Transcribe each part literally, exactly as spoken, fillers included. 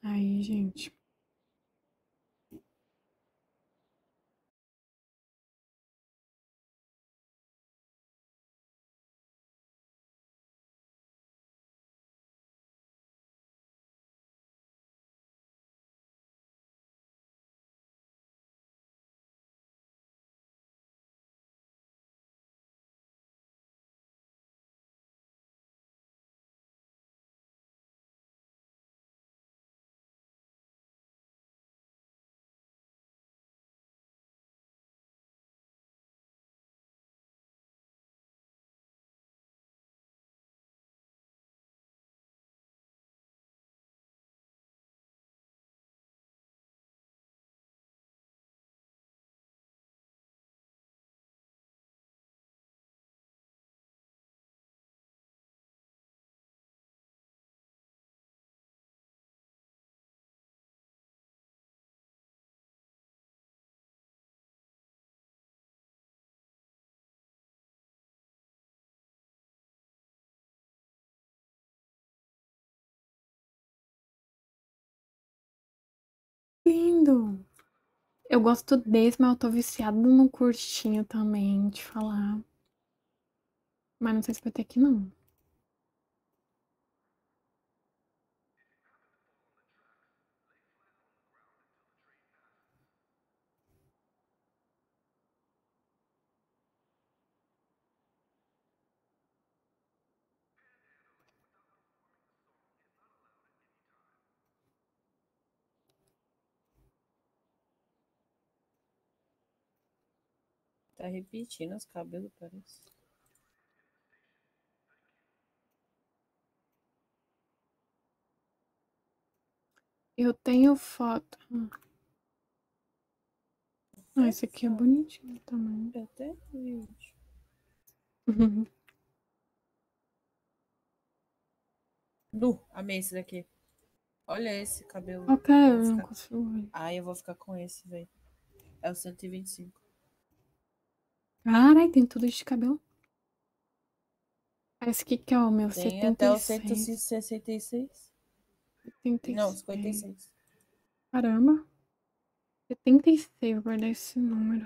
Aí, gente. Lindo! Eu gosto desse, mas eu tô viciada no curtinho também, de falar. Mas não sei se vai ter aqui, não. Tá repetindo os cabelos, parece. Eu tenho foto. Ah, esse aqui é Essa- bonitinho também. Eu até vi. Nu, amei esse daqui. Olha esse cabelo. Qual que é? Eu Eu vou não ficar. consigo ver. Ai, eu vou ficar com esse, velho. É o cento e vinte e cinco. Carai, tem tudo de cabelo. Ah, esse aqui que é o meu Tem setenta até e o cento e seis. sessenta e seis. setenta e Não, cinquenta e seis. seis. Caramba. setenta e seis, vou guardar esse número.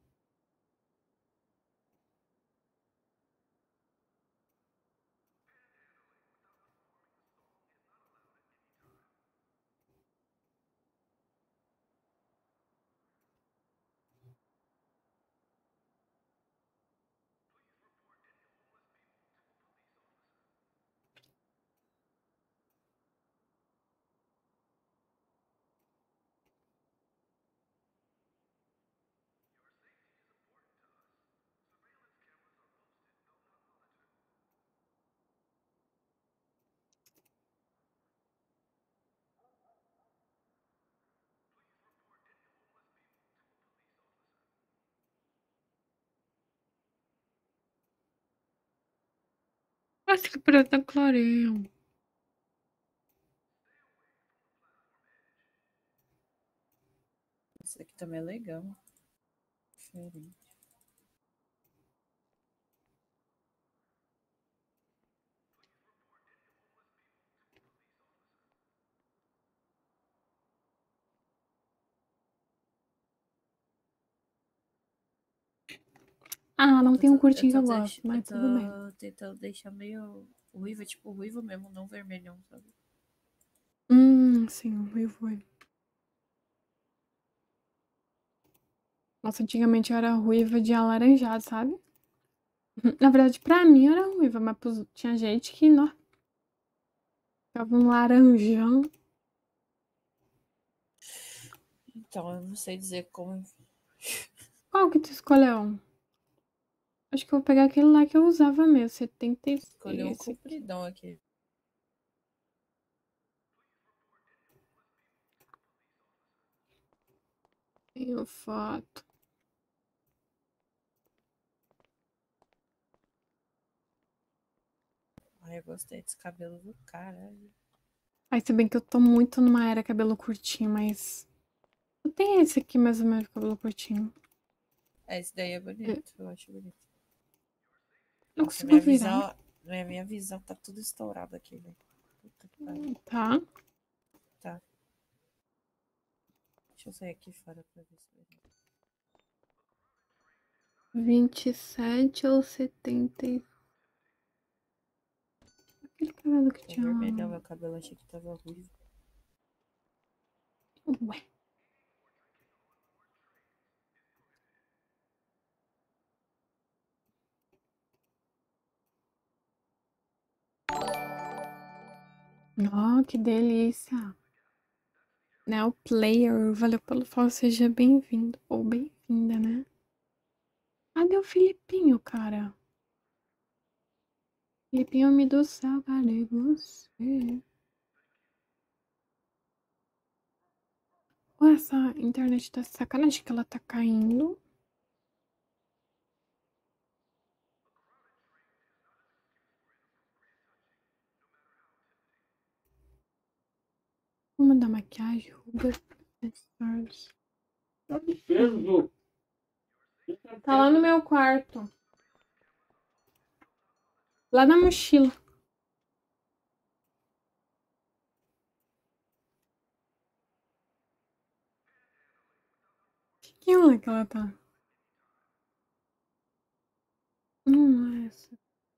Nossa, que preta clareia. Esse aqui também é legal. Diferente. Ah, não Eu tem um tô, eu curtinho que tô, eu gosto, deix- eu mas tudo bem. tô tentando deixar meio ruivo, tipo ruivo mesmo, não vermelhão, sabe? Hum, sim, eu fui. Nossa, antigamente eu era ruiva de alaranjado, sabe? Na verdade, pra mim eu era ruiva, mas pros- tinha gente que, não, ficava um laranjão. Então, eu não sei dizer como Qual que tu escolheu? Acho que eu vou pegar aquele lá que eu usava mesmo, setenta e seis, escolher um esse aqui. compridão aqui. Tenho foto. Ai, eu gostei desse cabelo do caralho. Aí, se bem que eu tô muito numa era cabelo curtinho, mas... Eu tenho esse aqui mais ou menos, cabelo curtinho. É, esse daí é Eu bonito, eu acho bonito. não Nossa, consigo minha virar. visão, minha, minha visão tá tudo estourada aqui, velho. Puta que pariu. Tá. Tá. Deixa eu sair aqui fora pra ver se vai. vinte e sete ou setenta e... Aquele cabelo que Tá tinha vermelho, lá. meu cabelo achei que tava ruivo. Ué. Ó, que delícia. Né, o player, valeu pelo follow, seja bem-vindo ou bem-vinda, né? Cadê o Filipinho, cara? Filipinho, me do céu, cadê você? Pô, essa internet tá sacanagem que ela tá caindo. Uma da maquiagem, ruga, stars. Tá lá no meu quarto. Lá na mochila. Que onda que ela tá? Não é essa.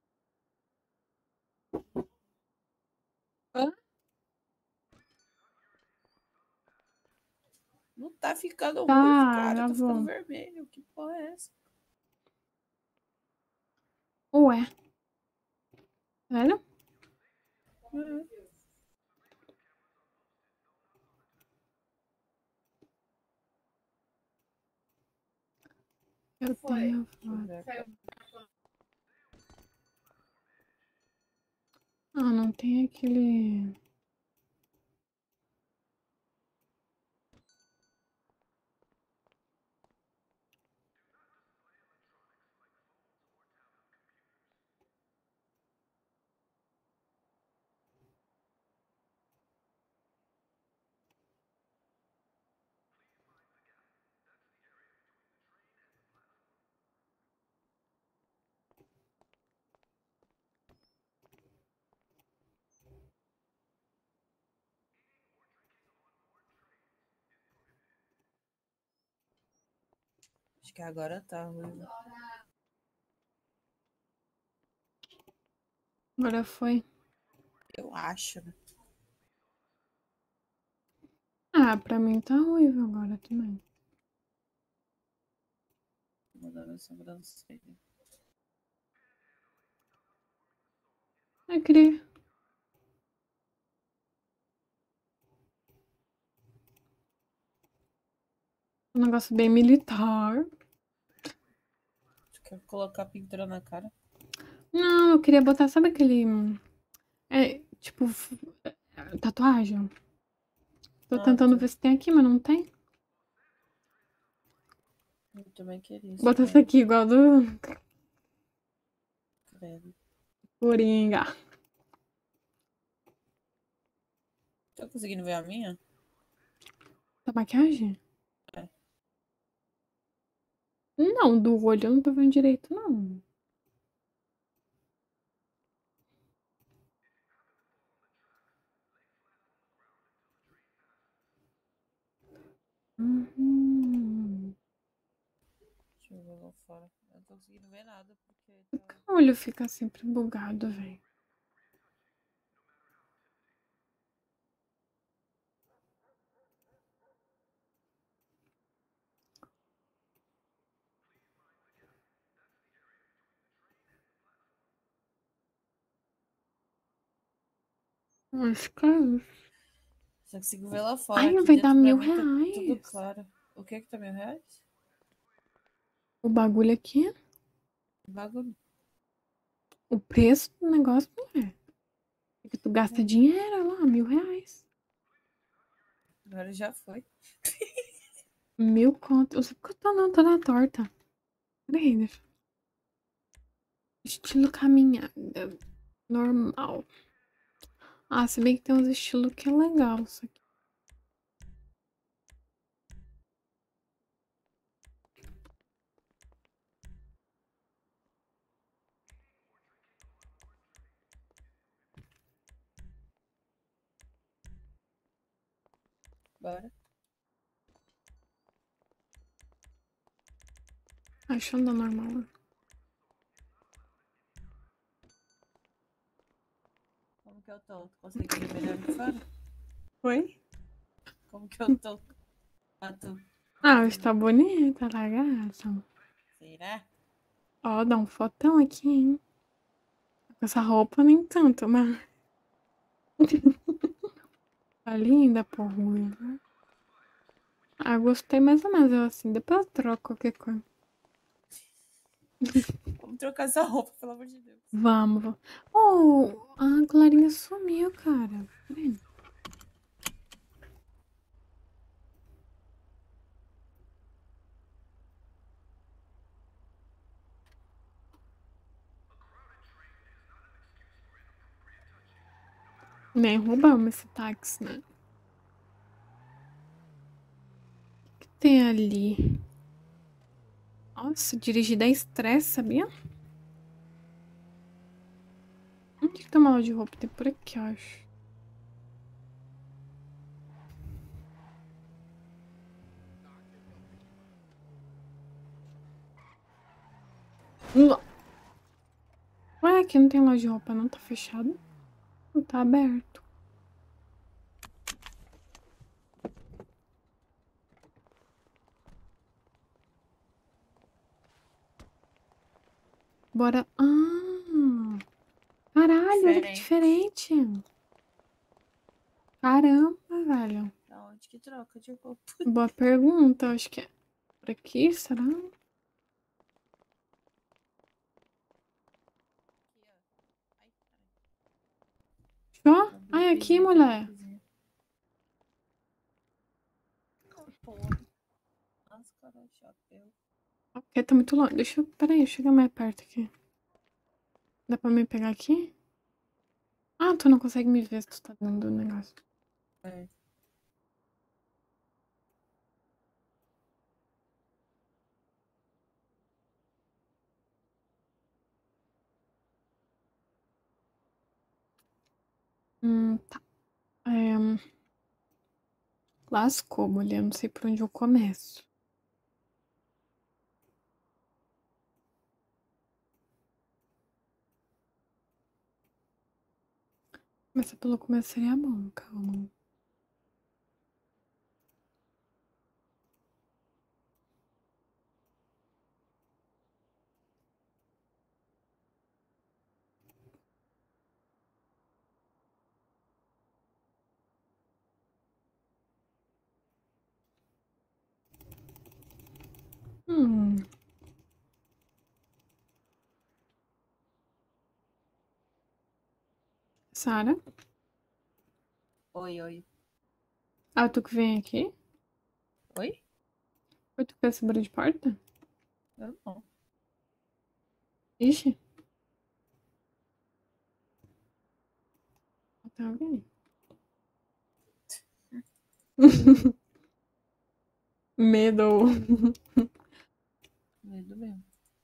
Hã? Não tá ficando ruivo, Tá, cara. já Tá ficando vou. vermelho. Que porra é essa? Ué. Velho? Uhum. Eu tenho a Deixa eu foto. ver aqui. Ah, não tem aquele... Acho que agora tá ruivo. Agora foi. Eu acho, né? Ah, pra mim tá ruivo agora também. Vou mudar minha sobrancelha. Eu queria... Um negócio bem militar. Tu quer colocar pintura na cara? Não, eu queria botar, sabe aquele... É, tipo, f- é, tatuagem? Tô Ah, tentando tá. ver se tem aqui, mas não tem. Eu também queria isso Bota essa daí. aqui, igual do Credo. Coringa. Tá conseguindo ver a minha? Da maquiagem? É. Não, do olho eu não tô vendo direito, não. Uhum. Deixa eu ver lá fora. Eu não tô conseguindo ver nada porque Por tá. que o olho fica sempre bugado, velho? Acho que é isso. Só consigo ver lá fora. Ai, Aqui vai dar dentro pra mil mim tá tudo reais. claro. O que que tá mil reais? O bagulho aqui, Que bagulho. o preço do negócio não é. Porque tu gasta dinheiro lá, mil reais. Agora já foi. Mil conto. Eu sei porque eu tô não, toda torta. Peraí, deixa. Estilo caminhada. Normal. Ah, se bem que tem uns estilos que é legal isso aqui. Bora. Acho andar normal. Como que eu tô? Tu consegue ver melhor de fora? Oi? Como que eu tô? Ah, tu. Ah, está bonita, lagarta. Será? Ó, dá um fotão aqui, hein? Com essa roupa nem tanto, mas... Tá linda, pô, ruim. Ah, gostei mais ou menos eu assim. Depois eu troco qualquer coisa. Vamos trocar essa roupa, pelo amor de Deus. Vamos, vamos. Oh, a Clarinha sumiu, cara. Peraí. Nem roubamos esse táxi, né? O que tem ali? Nossa, dirigir dá estresse, sabia? Onde que tá uma loja de roupa? Tem por aqui, eu acho. Não. Ué, aqui não tem loja de roupa, não? Tá fechado? Não tá aberto. Bora. Ah! Caralho, olha que diferente. Caramba, velho. Da onde que troca de roupa? Boa pergunta. Acho que é por aqui, será? Ó, ai, aqui, mulher. Porra. Máscara, chapéu. Ok, tá muito longe. Deixa eu. Peraí, chega mais perto aqui. Dá pra me pegar aqui? Ah, tu não consegue me ver se tu tá dentro do negócio. É. Hum, tá. É... Lascou, mulher. Não sei por onde eu começo. Começar pelo começo seria bom, calma. Hum. Sara? Oi, oi. Ah, tu que vem aqui? Oi? Foi tu que fez esse barulho de porta? Eu não. Ixi. Tem alguém. Medo. Medo mesmo.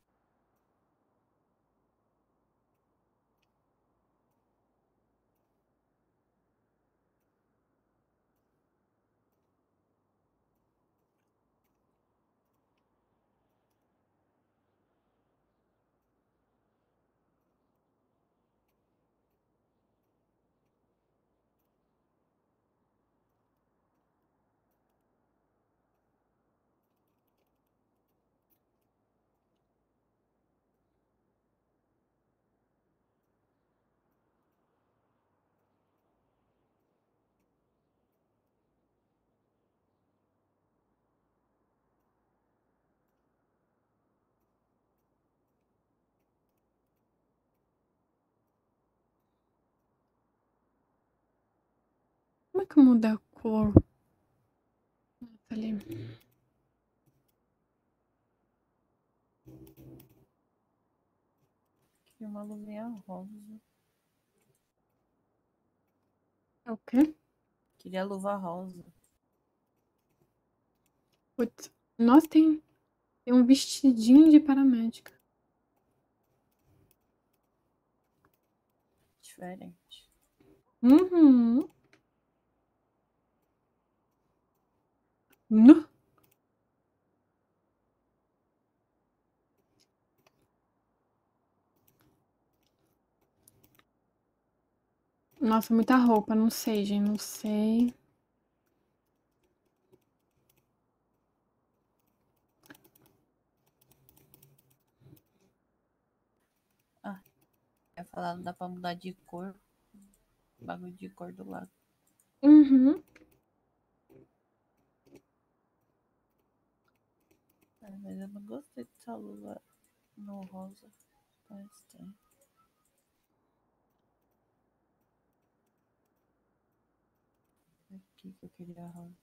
Como é que muda a cor? Ah, tá ali. Queria uma luvinha rosa. É o quê? Queria luva rosa. Putz. Nossa, tem, tem um vestidinho de paramédica. Diferente. Uhum. Nu. Nossa, muita roupa, não sei, gente, não sei. Ah, ia falar, não dá pra mudar de cor. Bagulho de cor do lado. Uhum. É, mas eu não gostei dessa luva no rosa. Tá estranho. Aqui que eu queria rosa.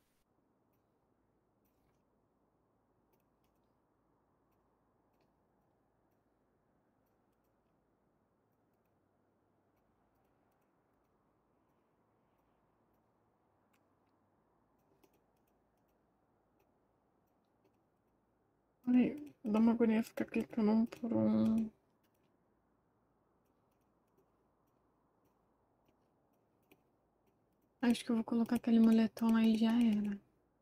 Ai, dá uma agonia ficar clicando um por um. Acho que eu vou colocar aquele moletom lá e já era.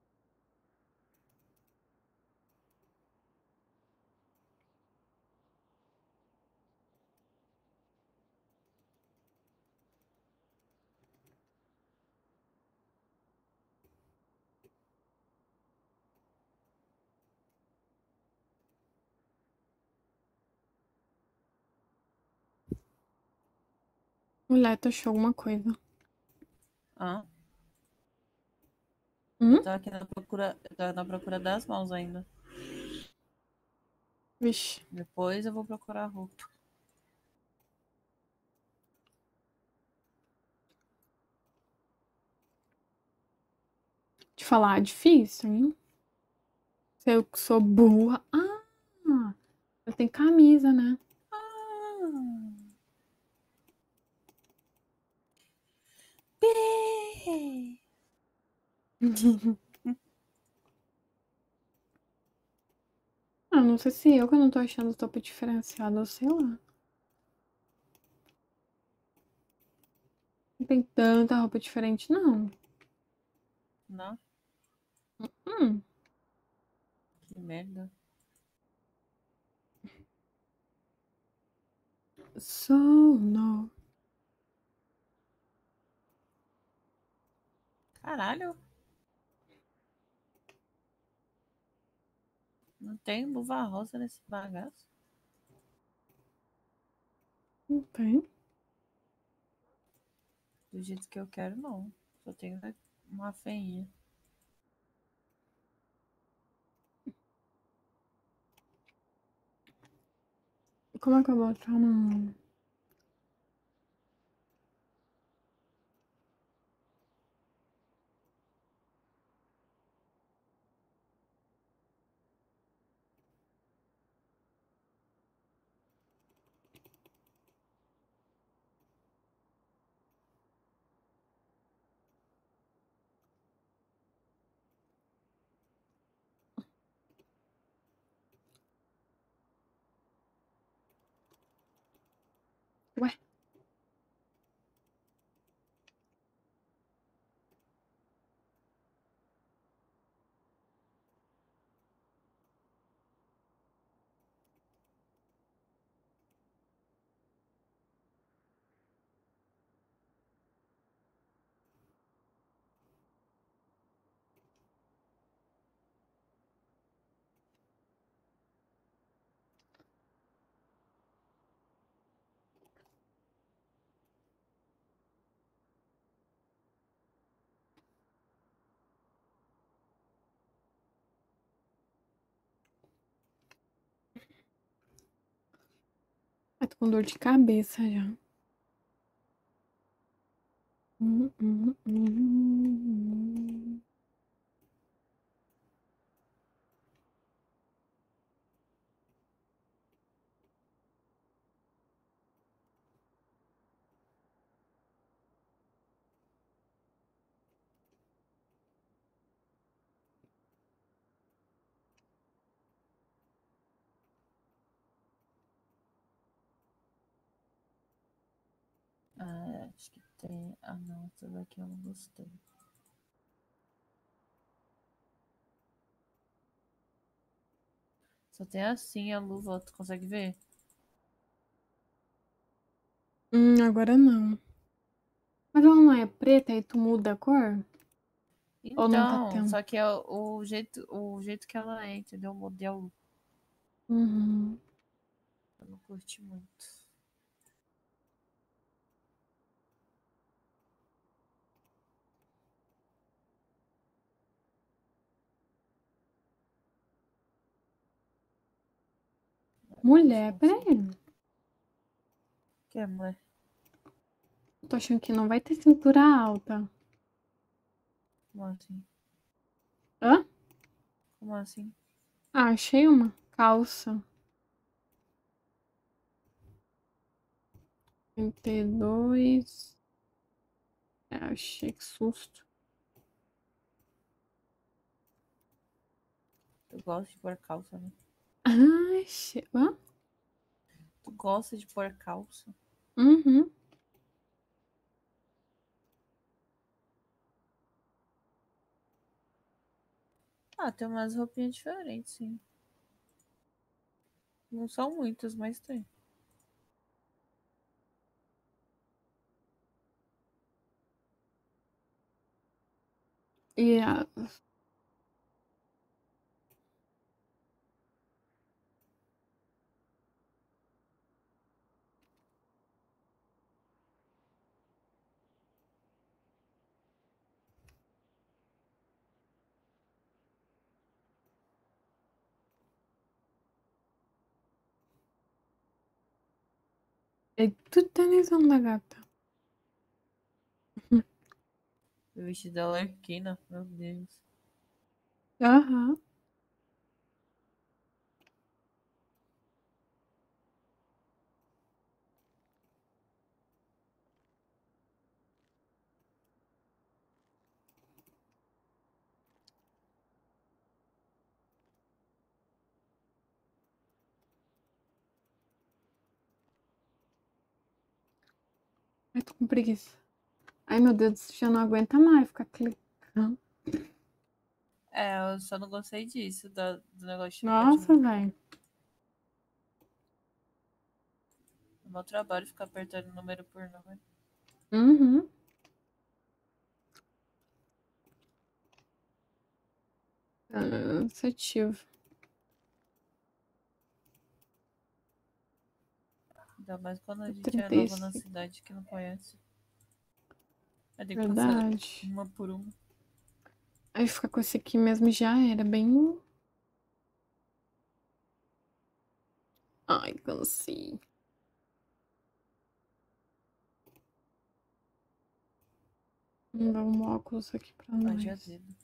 Mulher, tu achou alguma coisa? Ah, eu Hum? tô aqui na procura. Eu tô na procura das mãos ainda. Vixe. Depois eu vou procurar roupa. Te falar, difícil, hein? Se eu que sou burra. Ah, eu tenho camisa, né? Ah, pirê! Ah, não sei se eu que não tô achando topo diferenciado, ou sei lá. Não tem tanta roupa diferente, não. Não, Hum, que merda. so no. Caralho, não tem luva rosa nesse bagaço. Não tem. Do jeito que eu quero, não. Só tenho uma feinha. Como é que eu vou botar no... Ué? Eu tô com dor de cabeça já. Hum, hum, hum. Ah, acho que tem. Ah, não. Essa daqui eu não gostei. Só tem assim a luva. Tu consegue ver? Hum, agora não. Mas ela não é preta e tu muda a cor? Ou não tá Então, tendo? só que é o, o jeito, o jeito que ela é, entendeu? O modelo Uhum. eu não curti muito. Mulher, peraí. Que é, mulher? Tô achando que não vai ter cintura alta. Como assim? Hã? Como assim? Ah, achei uma calça. trinta e dois. É, achei que susto. Tu gosta de pôr calça, né? Ah, achei. Hã? Tu gosta de pôr calça? Uhum. Ah, tem umas roupinhas diferentes, sim. Não são muitas, mas tem. E a... É tudo tênisão da gata. O vestido dela é arquina, meu Deus. Aham. Ai, tô com preguiça. Ai, meu Deus, já não aguenta mais ficar clicando. É, eu só não gostei disso, da- do negócio de aplicativo. Nossa, velho. No meu trabalho ficar apertando número por número. Uhum. Cansativo. Ainda mais quando a gente é trinta e nova na cinco. cidade que não conhece. Aí tem que passar Verdade. uma por uma. Aí ficar com esse aqui mesmo já era bem. Ai, cansei. Vamos dar um óculos aqui pra Haja nós. dedo.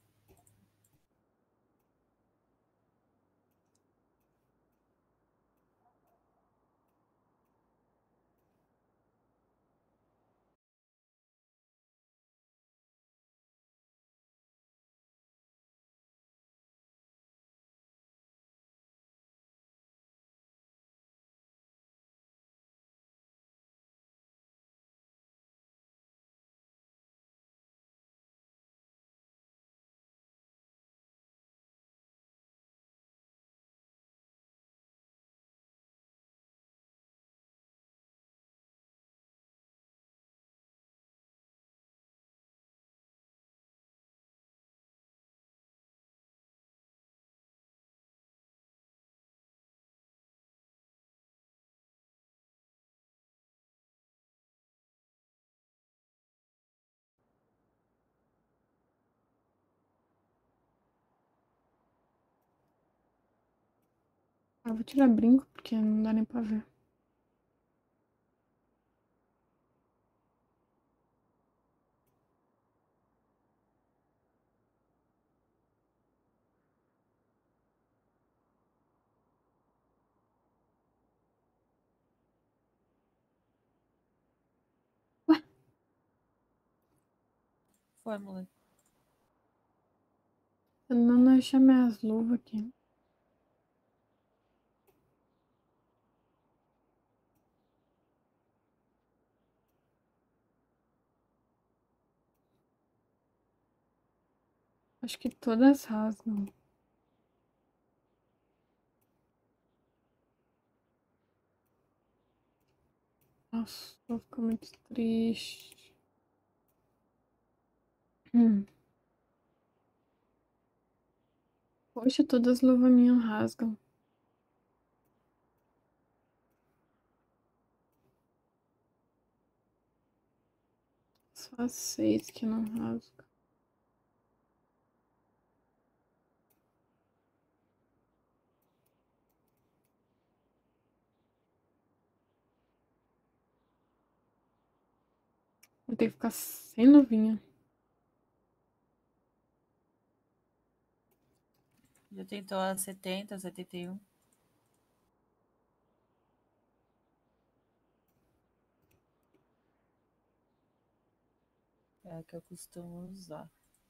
Ah, vou tirar brinco porque não dá nem pra ver. Ué, Foi, moleque. eu não achei minhas luvas aqui. Acho que todas rasgam. Nossa, vou ficar muito triste. Hum. Poxa, todas as luvas minhas rasgam. Só as seis que não rasgam. Vou ter que ficar sem luvinha. Já tentou a setenta, setenta e um? É a que eu costumo usar.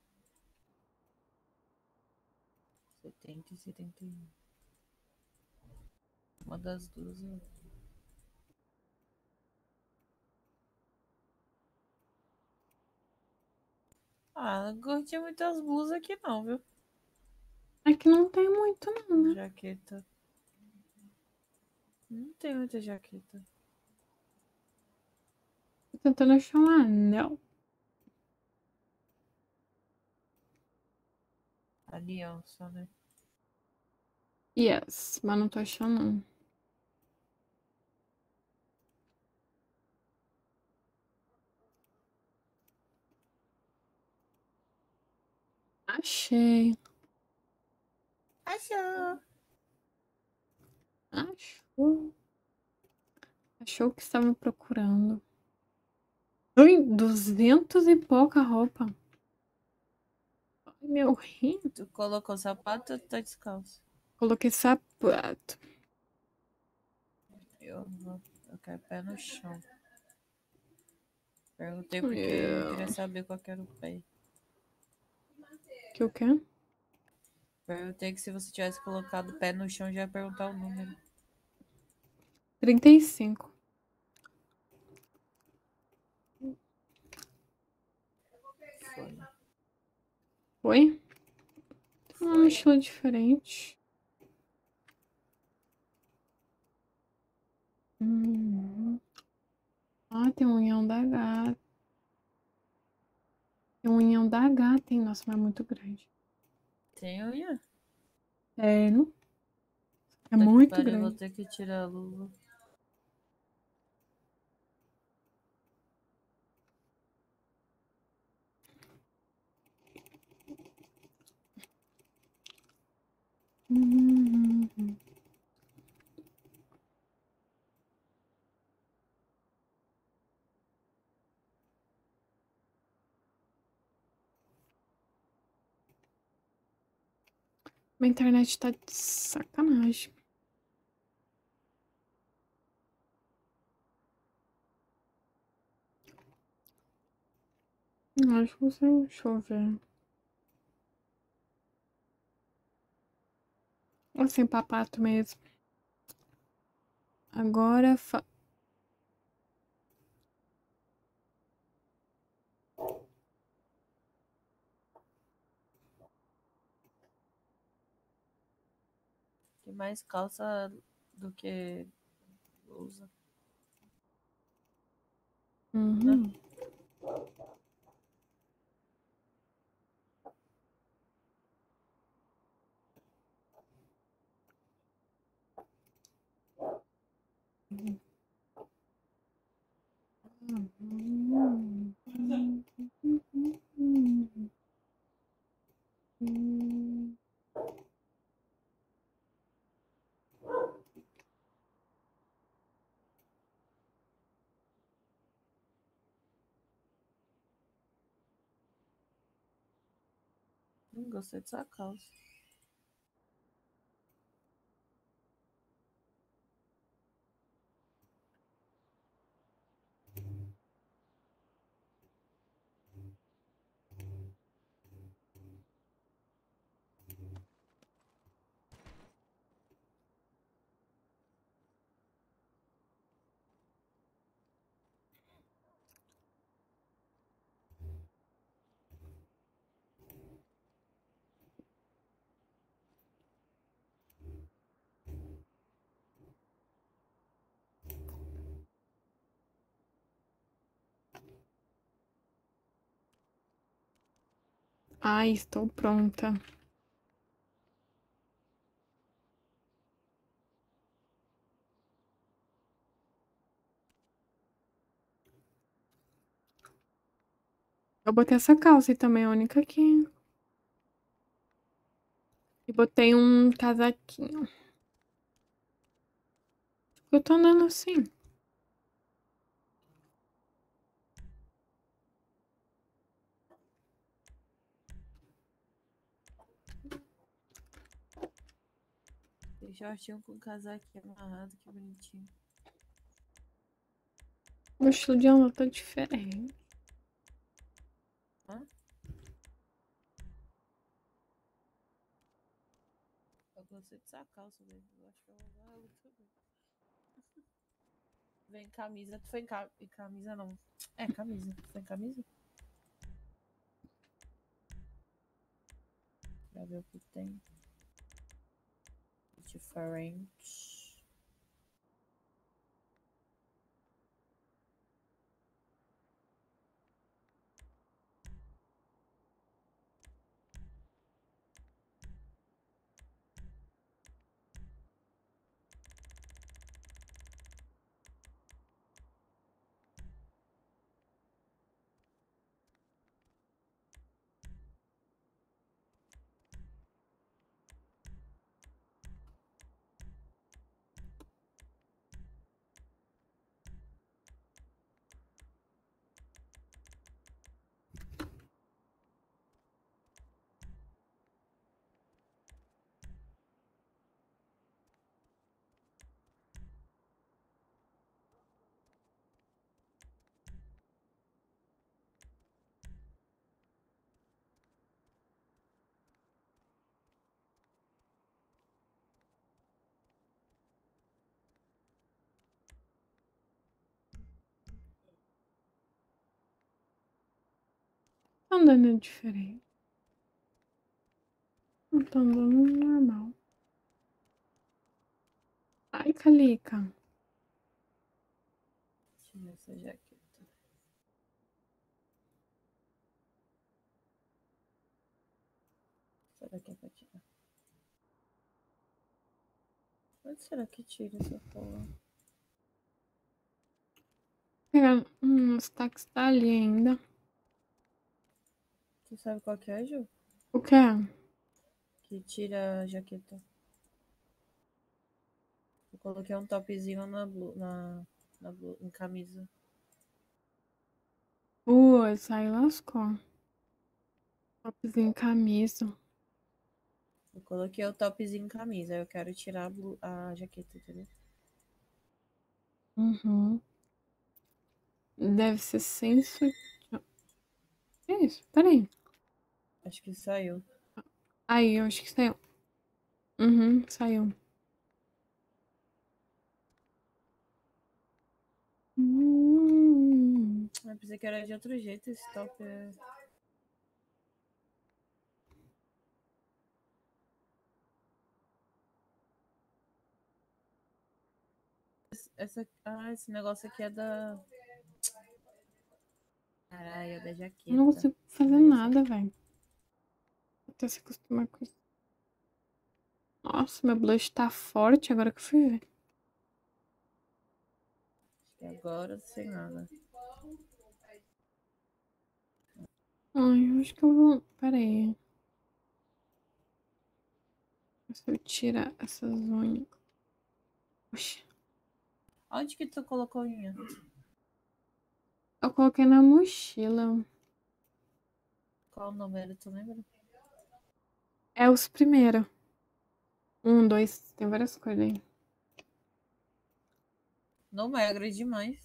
setenta e setenta e um. Uma das duas. eu- Ah, não curti muitas blusas aqui não, viu? É que não tem muito, não, né? Jaqueta. Não tem muita jaqueta. Tô tentando achar um anel. Aliança, né? Yes, mas não tô achando, não. Achei. Achou! Achou. Achou o que estava procurando. Ui, duzentos e pouca roupa. Ai, meu rim. Tu colocou sapato ou tá descalço? Coloquei sapato. Eu vou. Eu quero pé no chão. Perguntei porque eu queria É. saber qual que era o pé. Que o quê? Perguntei que se você tivesse colocado o pé no chão, já ia perguntar o número. trinta e cinco. Foi. Foi? Um Foi. estilo diferente. Hum. Ah, tem um unhão da gata. Tem um unhão da gata, hein? Nossa, mas é muito grande. Tem unha? Sério? É Puta que muito pariu, eu vou grande. ter que tirar a luva. Hum. Minha internet tá de sacanagem. Acho que você. Deixa eu ver. Assim, papato mesmo. Agora. Fa... Tem mais calça do que blusa, né? Uhum. Uhum. Uhum. Hum, gostei dessa calça. Ai, estou pronta. Eu botei essa calça e também, a única que... E botei um casaquinho. Eu tô andando assim. Tem shortinho com casaquinho amarrado, que bonitinho. Meu estilo de andar tá diferente. Hã? Eu gostei dessa calça, velho. Eu acho que eu vou usar ela também. Vem camisa. Tu foi em, ca... em camisa, não. É, camisa. Tu foi em camisa? Pra ver o que tem. Diferente. Tá andando diferente. Não tá andando normal. Ai, Calica. Deixa eu ver essa jaqueta. Será que é pra tirar? Onde será que tira essa porra? Pegar hum, os táxis tá ali ainda. Tu sabe qual que é, Ju? O que é? Que tira a jaqueta. Eu coloquei um topzinho na, blu... na... na blu... em camisa. Putz, aí lascou. Topzinho, camisa. Eu coloquei o topzinho em camisa. Eu quero tirar a, blu... a jaqueta, entendeu? Uhum. Deve ser sem sutiã. Que isso? Peraí. Acho que saiu. Aí, eu acho que saiu. Uhum, saiu. Hum. Eu pensei que era de outro jeito esse top. É... Essa... Ah, esse negócio aqui é da. Caralho, é da Eu não jaqueta. consigo Esse fazer negócio nada, aqui. velho. Até se acostumar com isso. Nossa, meu blush tá forte agora que eu fui ver. Acho que agora sem nada. Ai, eu acho que eu vou. Peraí. Se eu tirar essas unhas. Oxi. Onde que tu colocou unha? Eu coloquei na mochila. Qual o número, tu lembra? É os primeiros. Um, dois, tem várias cores aí. Não é grande demais.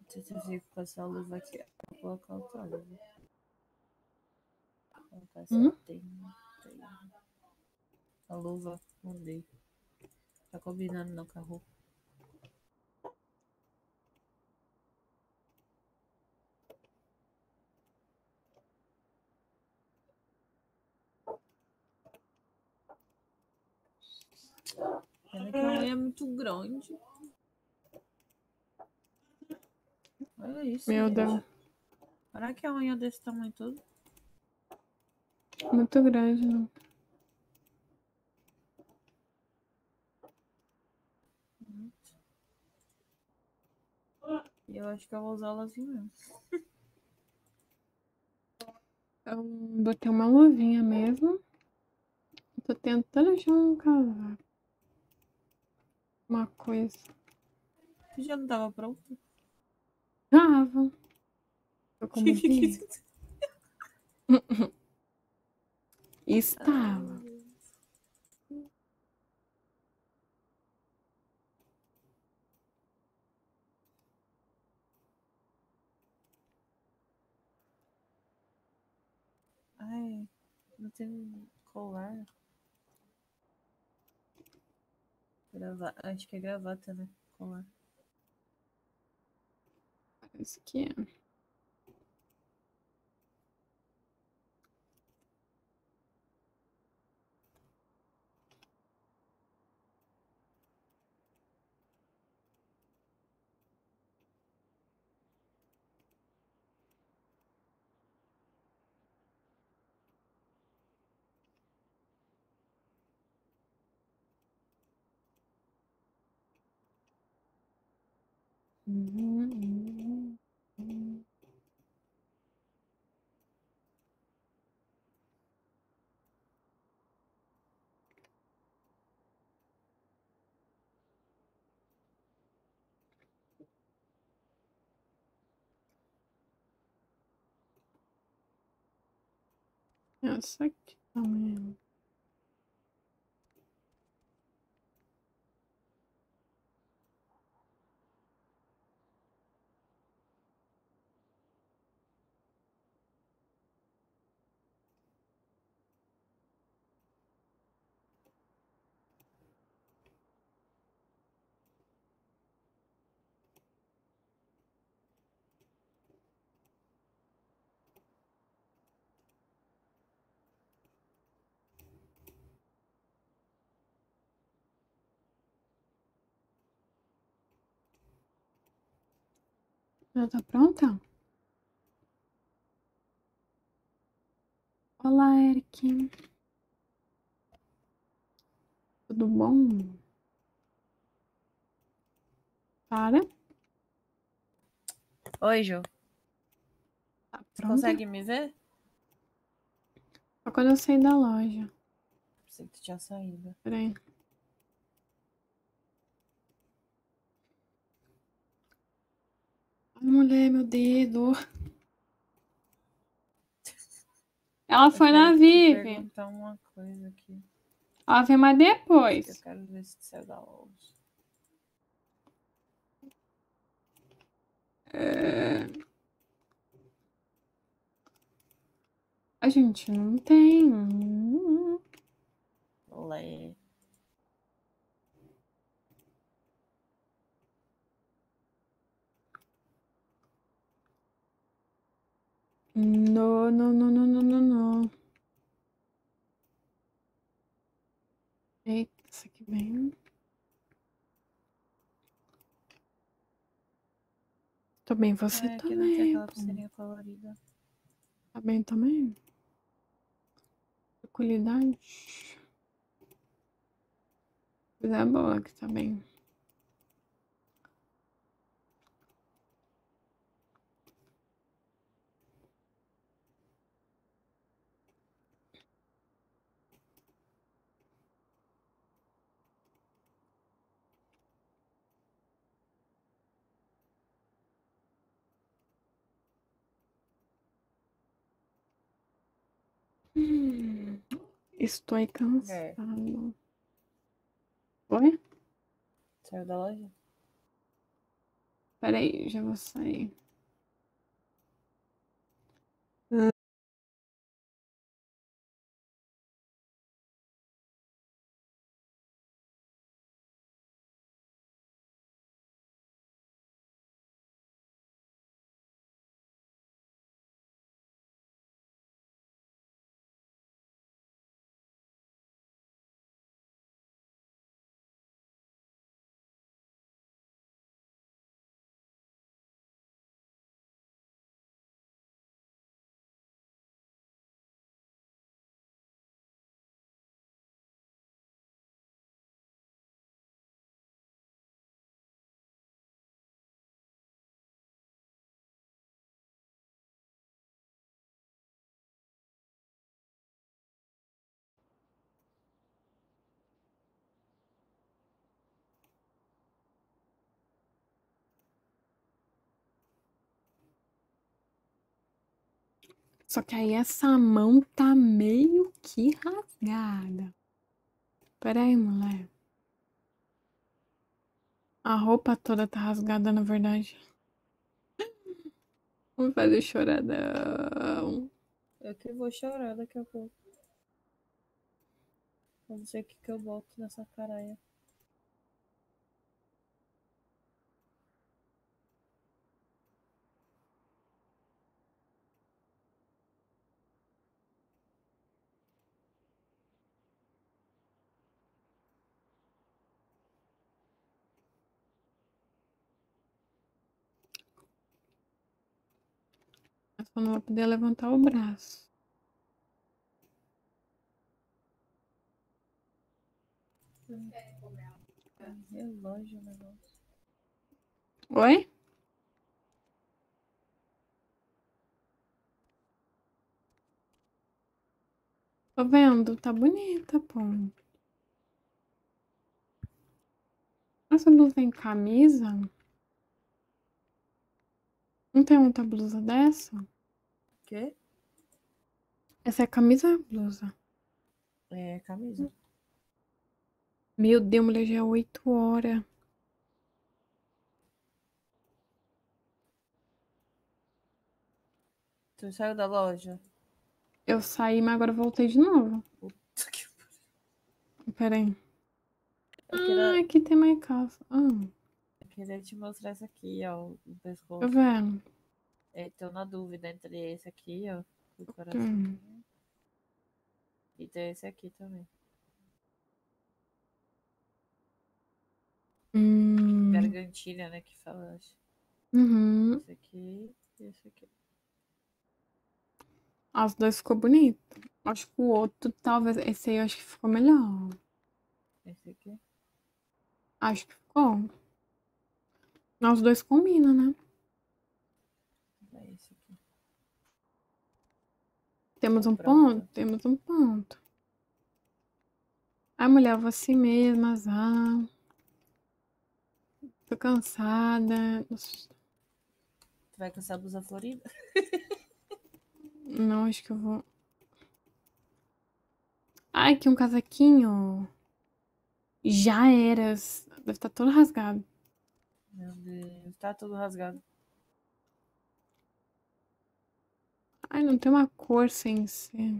Se você fica com essa luva aqui, eu vou colocar outra luva. Vou colocar essa Hum? tem, tem. A luva, mudei. Tá combinando não com a roupa. Pena que a unha é muito grande. Olha isso, Meu gente. Deus. Será que a unha é desse tamanho todo? Muito grande, não. E eu acho que eu vou usar ela assim mesmo. Eu botei uma luvinha mesmo. Tô tentando achar um casaco. Uma coisa. Você já não tava pronto? Tava. Tô como vi. Estava. Ai, não tem colar. Grava... Acho que é gravata, né? Colar. Parece que é. Uhum, uhum, uhum. Essa aqui também. Já tá pronta? Olá, Eric. Tudo bom? Para. Oi, Ju. Tá Você pronta? consegue me ver? Só quando eu sair da loja. Pensei que tu tinha saído. Peraí. Ai, mulher, meu dedo. Ela Eu foi quero na te Vive. perguntar uma coisa aqui. Ela veio mais Eu depois. quero ver se saiu da loja. É... A gente não tem. Lé. No, no, no, no, no, no, no. Eita, isso aqui vem. Tô bem, você Ai, aqui não tem também, aquela pô. pulseirinha colorida. Tá bem também? Tranquilidade. Coisa boa que tá bem. Hum, estou É. cansado. Oi? Saiu da loja? Peraí, já vou sair. Só que aí essa mão tá meio que rasgada. Pera aí, mulher. A roupa toda tá rasgada, na verdade. Vamos fazer choradão. Eu que vou chorar daqui a pouco. Não sei o que, que eu boto nessa caralho. Eu só não vou poder levantar o braço. Relógio, negócio. Oi? Tô vendo, tá bonita, pô. Essa blusa tem camisa? Não tem outra blusa dessa? Quê? Essa é camisa ou blusa? É camisa. Meu Deus, mulher, já é oito horas. Tu saiu da loja? Eu saí, mas agora voltei de novo. Puta que Pera aí. Eu Ah, queria, aqui tem mais calça. Ah, eu queria te mostrar esse aqui, ó, no tô pescoço. vendo. É, tô na dúvida entre esse aqui, ó, do coração. Hum. E tem esse aqui também. Hum. Gargantilha, né, que fala, acho. Uhum. Esse aqui e esse aqui. As duas ficou bonito. Acho que o outro, talvez. Esse aí eu acho que ficou melhor. Esse aqui. Acho que ficou. Os dois combinam, né? É esse aqui. Temos Tô um ponto? pronta. Temos um ponto. Ai, mulher, eu vou assim mesmo, azar. Tô cansada. Nossa, Tu vai com essa blusa florida? não, acho que eu vou. Ai, aqui um casaquinho. Já eras. Deve estar todo rasgado. Meu Deus, tá tudo rasgado. Ai, não tem uma cor sem ser.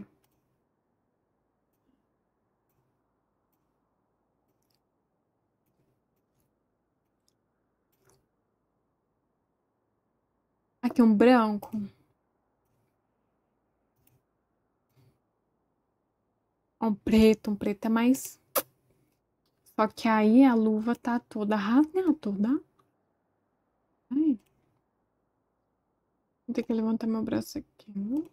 Aqui um branco. Um preto, um preto é mais. Só que aí a luva tá toda rasgada, toda. Ai, vou ter que levantar meu braço aqui.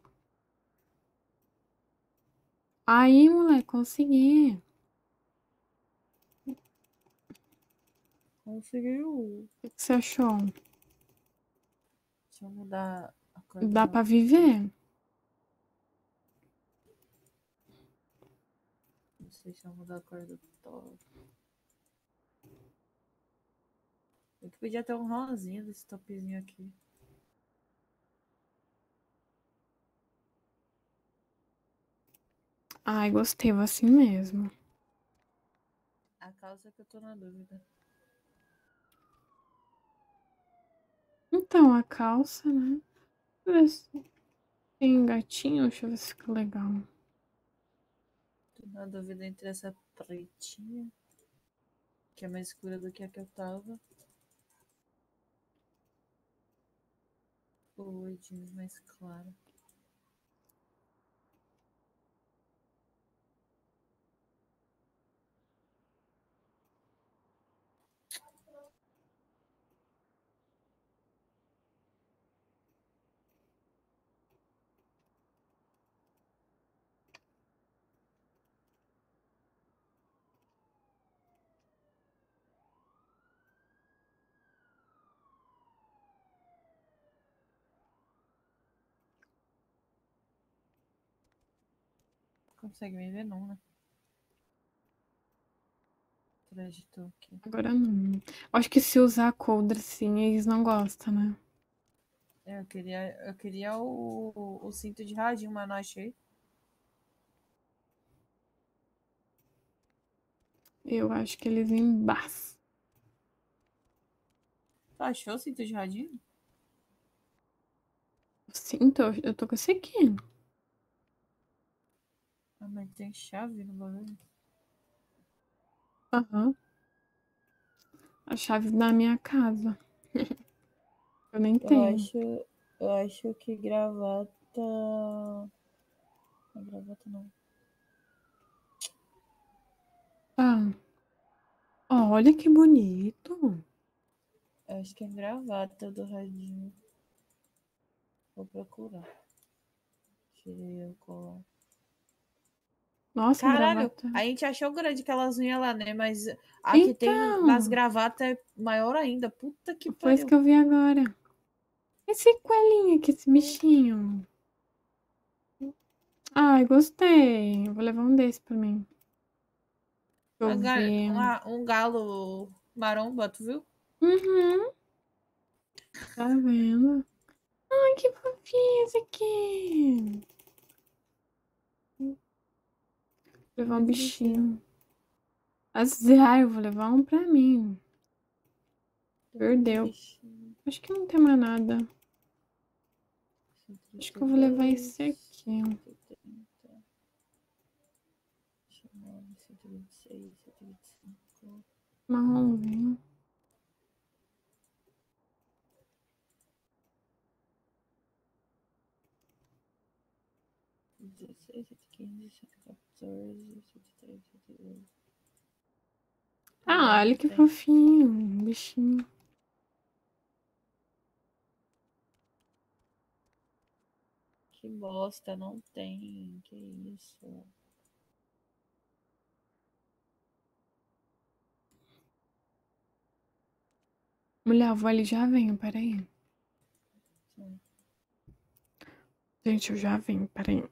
Aí, moleque, consegui. Conseguiu. O que que você achou? Deixa eu mudar a cor do Dá meu. pra viver? Não sei se eu mudar a cor do top. Eu que podia ter um rosinha desse topzinho aqui. Ai, gostei, vou assim mesmo. A calça que eu tô na dúvida. então, a calça, né? Deixa eu ver se tem gatinho, deixa eu ver se fica legal. Tô na dúvida entre essa pretinha, que é mais escura do que a que eu tava, ou a jeans mais clara. Consegue me ver, não, né? Trajetou aqui. Agora não. Acho que se usar coldre assim, eles não gostam, né? É, Eu queria, eu queria o, o cinto de radinho, mas não achei. Eu acho que eles embaçam. Tu achou o cinto de radinho? Sinto, eu tô com esse aqui. Ah, mas tem chave no bagulho. Aham. A chave da minha casa. Eu nem Eu tenho. acho, eu acho que gravata. Não, gravata não. Ah, olha que bonito. Eu acho que é gravata do radinho. Vou procurar. Tirei o colar. Nossa, Caralho, gravata. a gente achou grande aquelas unhas lá, né? Mas a que tem nas Então, gravatas é maior ainda. Puta que foi isso pariu. que eu vi agora. Esse coelhinho aqui, esse bichinho. Ai, gostei. Vou levar um desse pra mim. Deixa Uma eu ga- ver. uma- um galo maromba, tu viu? Uhum, tá vendo? Ai, que fofinho esse aqui. Vou levar um Muito bonitinho. bichinho. Azar, eu vou levar um pra mim. Muito Perdeu. bichinho. Acho que não tem mais nada. Acho que eu vou levar esse cento e trinta e dois, aqui. cento e trinta, cento e nove, cento e vinte e seis, cento e vinte e cinco, Marronzinho. dezesseis, cento e quinze, cento e quatorze, cento e treze, cento e doze. Ah, Não, olha não que tem. fofinho. Um bichinho. Que bosta, não tem. Que isso? Mulher, eu vou ali já venho, peraí. Sim. Gente, eu já venho, peraí.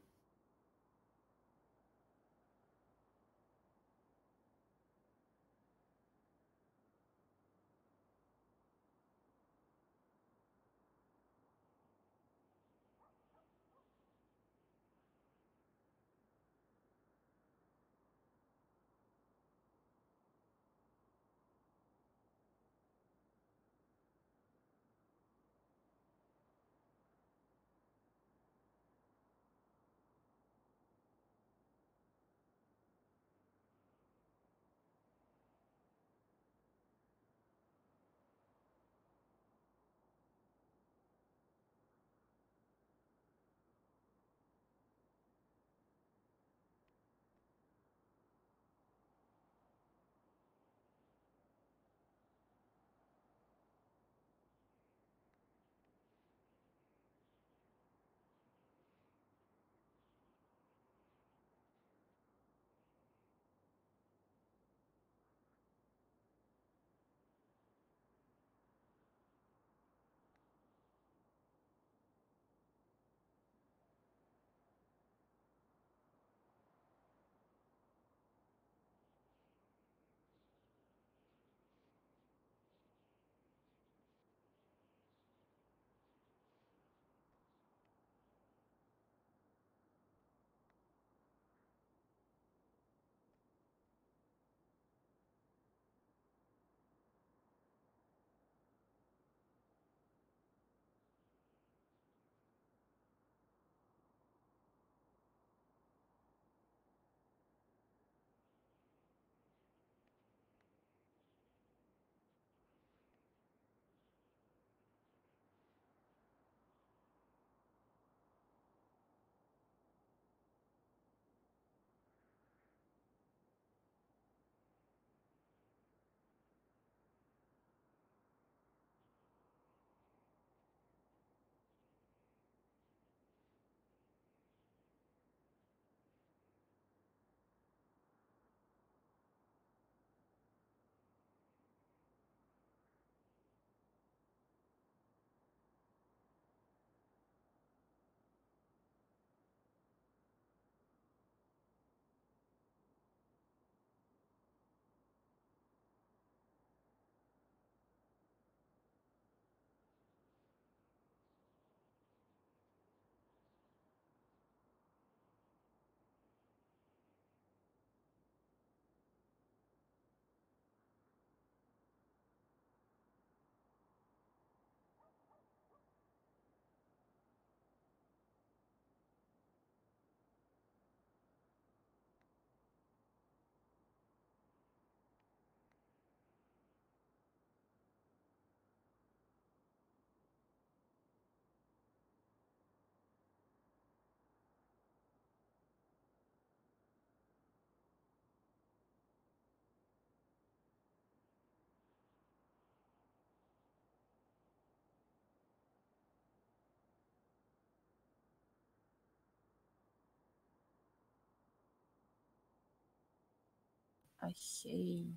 Achei.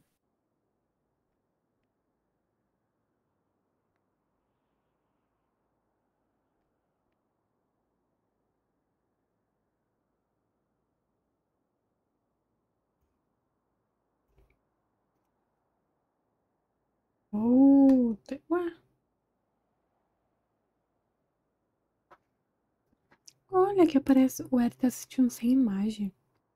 Oh, te- ué. Olha que aparece. O Eric tá assistindo sem imagem.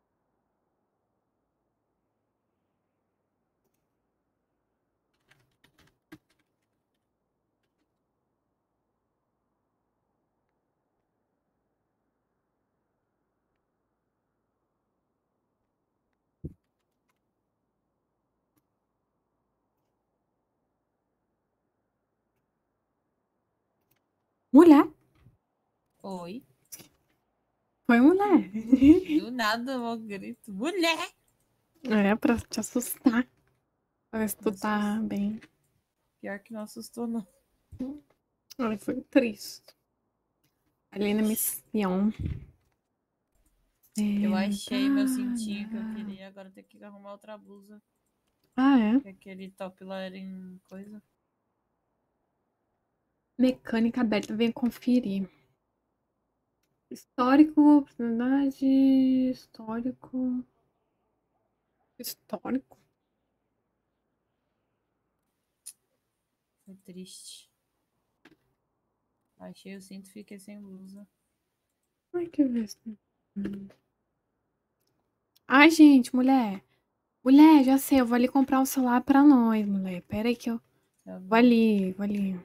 Mulher? Oi. Foi mulher. Do nada, eu grito. Mulher! É, pra te assustar. Pra ver se tu Não tá assusta. bem. Pior que não assustou, não. Olha, foi triste. Ali na missão. Eu achei meu cintinho que eu Sentada. queria. Agora tem que arrumar outra blusa. Ah, é? Que aquele top lá era em coisa. Mecânica aberta, vem conferir. Histórico, personalidade, histórico. Histórico? Foi triste. Achei o cinto e fiquei sem blusa. Ai, que besta. Ai, gente, mulher. Mulher, já sei, eu vou ali comprar um celular pra nós, mulher. Pera aí que eu Tá vou bom. ali, vou ali.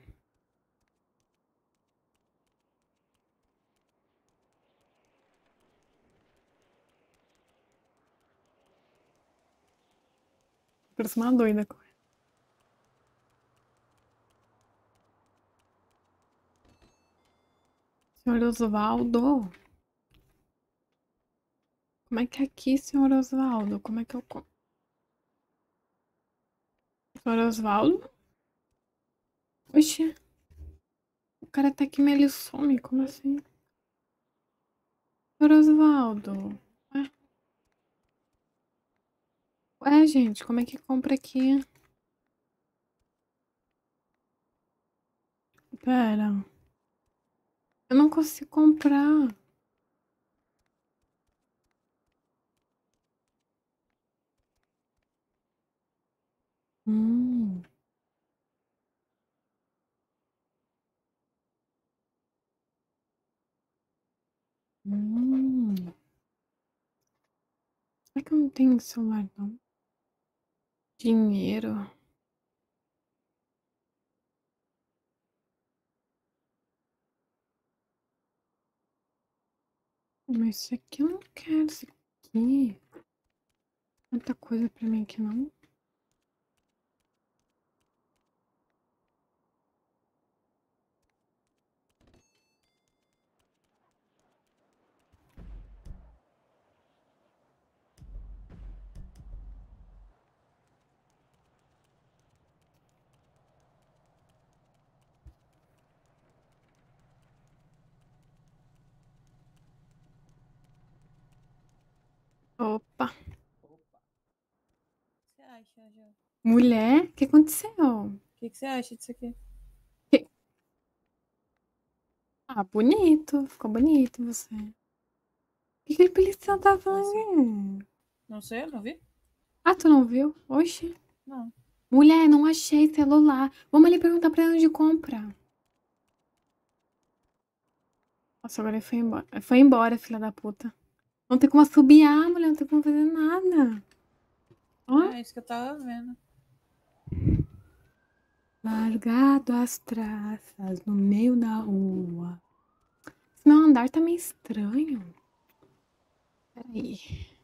Parece uma doida. Senhor Osvaldo. Como é que é aqui, senhor Osvaldo? Como é que eu... co- Senhor Osvaldo? Oxi, o cara tá aqui, mas ele some, como assim? Senhor Osvaldo. Ué, ué, gente, como é que compra aqui? Pera. Eu não consigo comprar. Hum. Hum. É que eu não tenho celular, não. Dinheiro. Mas isso aqui eu não quero. Isso aqui. Tanta coisa pra mim aqui, não. Opa. O que você acha, Jô? O Mulher? O que aconteceu? que, que você acha disso aqui? Que- Ah, bonito. Ficou bonito você. O que aquele policial tá Assim. falando? Não sei, eu não vi? Ah, tu não viu? Oxi. Não. Mulher, não achei celular. Vamos ali perguntar pra ela onde compra. Nossa, agora ele foi embora. Foi embora, filha da puta. Não tem como assobiar, mulher. Não tem como fazer nada. Ó. É isso que eu tava vendo. Largado as traças no meio da rua. Esse meu andar tá meio estranho. Peraí.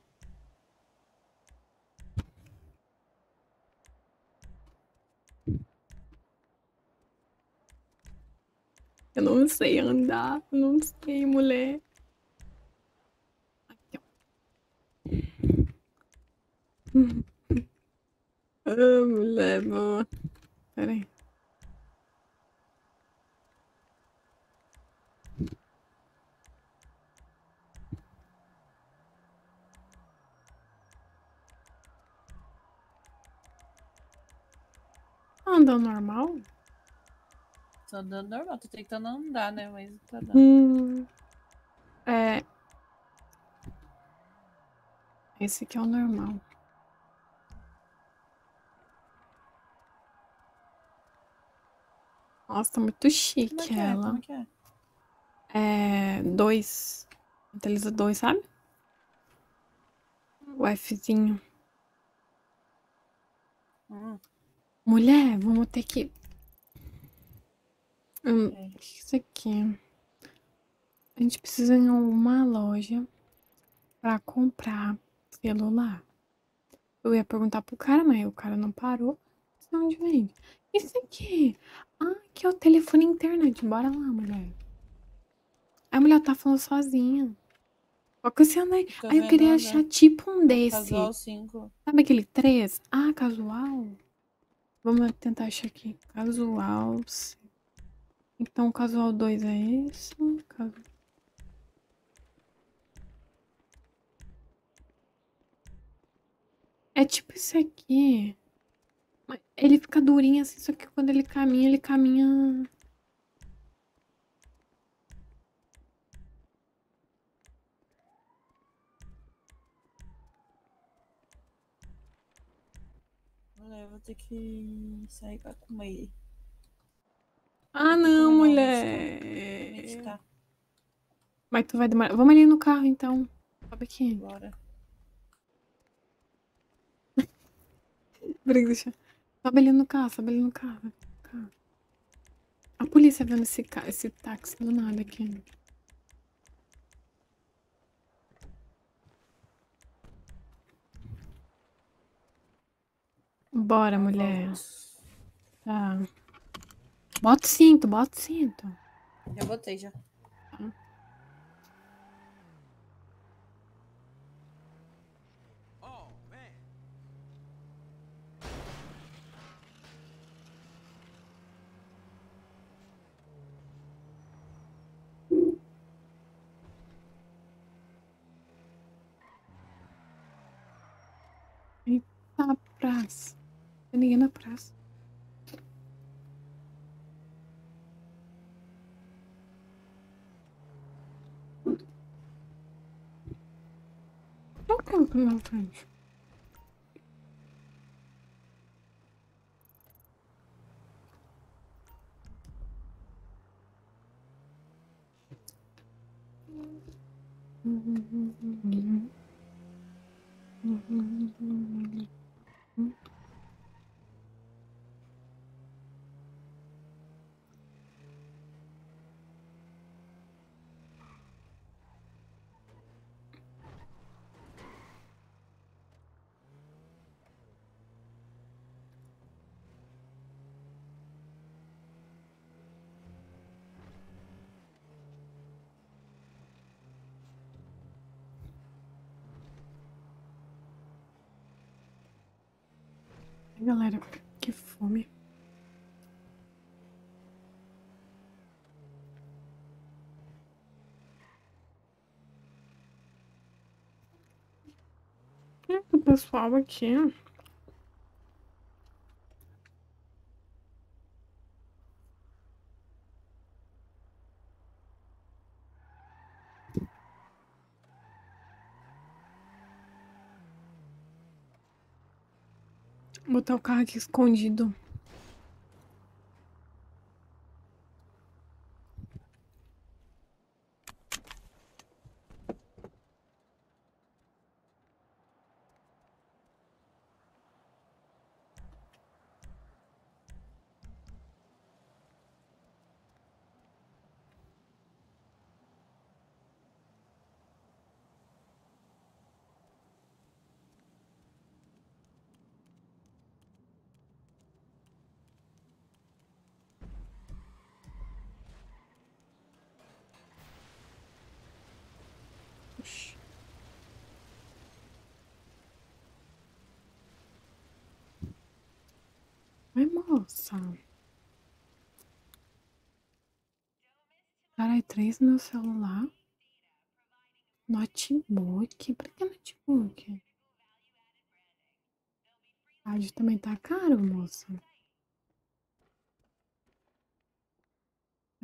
Eu não sei andar. Eu não sei, mulher. Aqui, ó. Ah, mulher boa. Peraí. andando normal? Tô andando normal, tô tentando andar, né? Mas não tá dando. Hum, é. Esse aqui é o normal. Nossa, tá muito Como é chique que é? Como ela. é que é? É. Dois. Utiliza dois, sabe? O Fzinho. Hum, Mulher, vamos ter que. Hum, o é. que é isso aqui? A gente precisa ir em uma loja pra comprar celular. Eu ia perguntar pro cara, mas o cara não parou. De onde vem? Isso aqui. Ah, aqui é o telefone e internet. Bora lá, mulher. A mulher tá falando sozinha. Qual que você anda aí? Tô Aí eu vendo queria nada. achar tipo um É o desse. casual cinco. Sabe aquele três? Ah, casual. Vamos tentar achar aqui. Casual. Então, o casual dois é esse. Casu- É tipo esse aqui. Mas ele fica durinho assim, só que quando ele caminha, ele caminha. Mulher, eu vou ter que sair pra comer. Ah, Pra ter comer não, não, meditar. mulher. Meditar. Mas tu vai demorar. Vamos ali no carro, então. Sobe aqui. Bora. Peraí, deixa. Sobe ali no carro, sobe ali no carro. Carro. A polícia vendo esse, ca... esse táxi do nada aqui. Bora, Já mulher. volto. Tá. Bota o cinto, bota o cinto. Já botei, já. Tá. Eita, praça. Tem ninguém na praça. Não tem aqui na frente. Galera, que fome. É, o pessoal aqui. Botar o carro aqui escondido. Oxi. Ai, moça. Caralho, três no meu celular. Notebook. Pra que notebook? Rádio também tá caro, moça.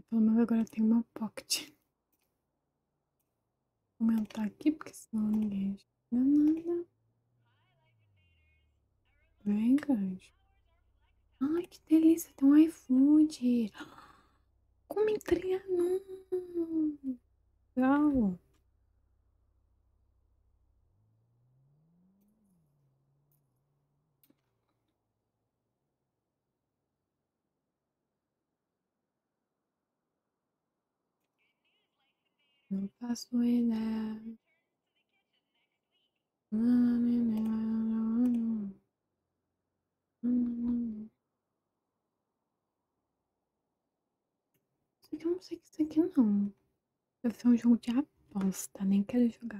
Pelo menos agora tem meu pocket. Vou aumentar aqui, porque senão ninguém não nada. Bem grande. Ai, que delícia, tem um iFood. Como entregar? Não. Legal. Não faço ideia. Isso aqui eu não sei o que isso aqui não. Deve ser um jogo de aposta, nem quero jogar.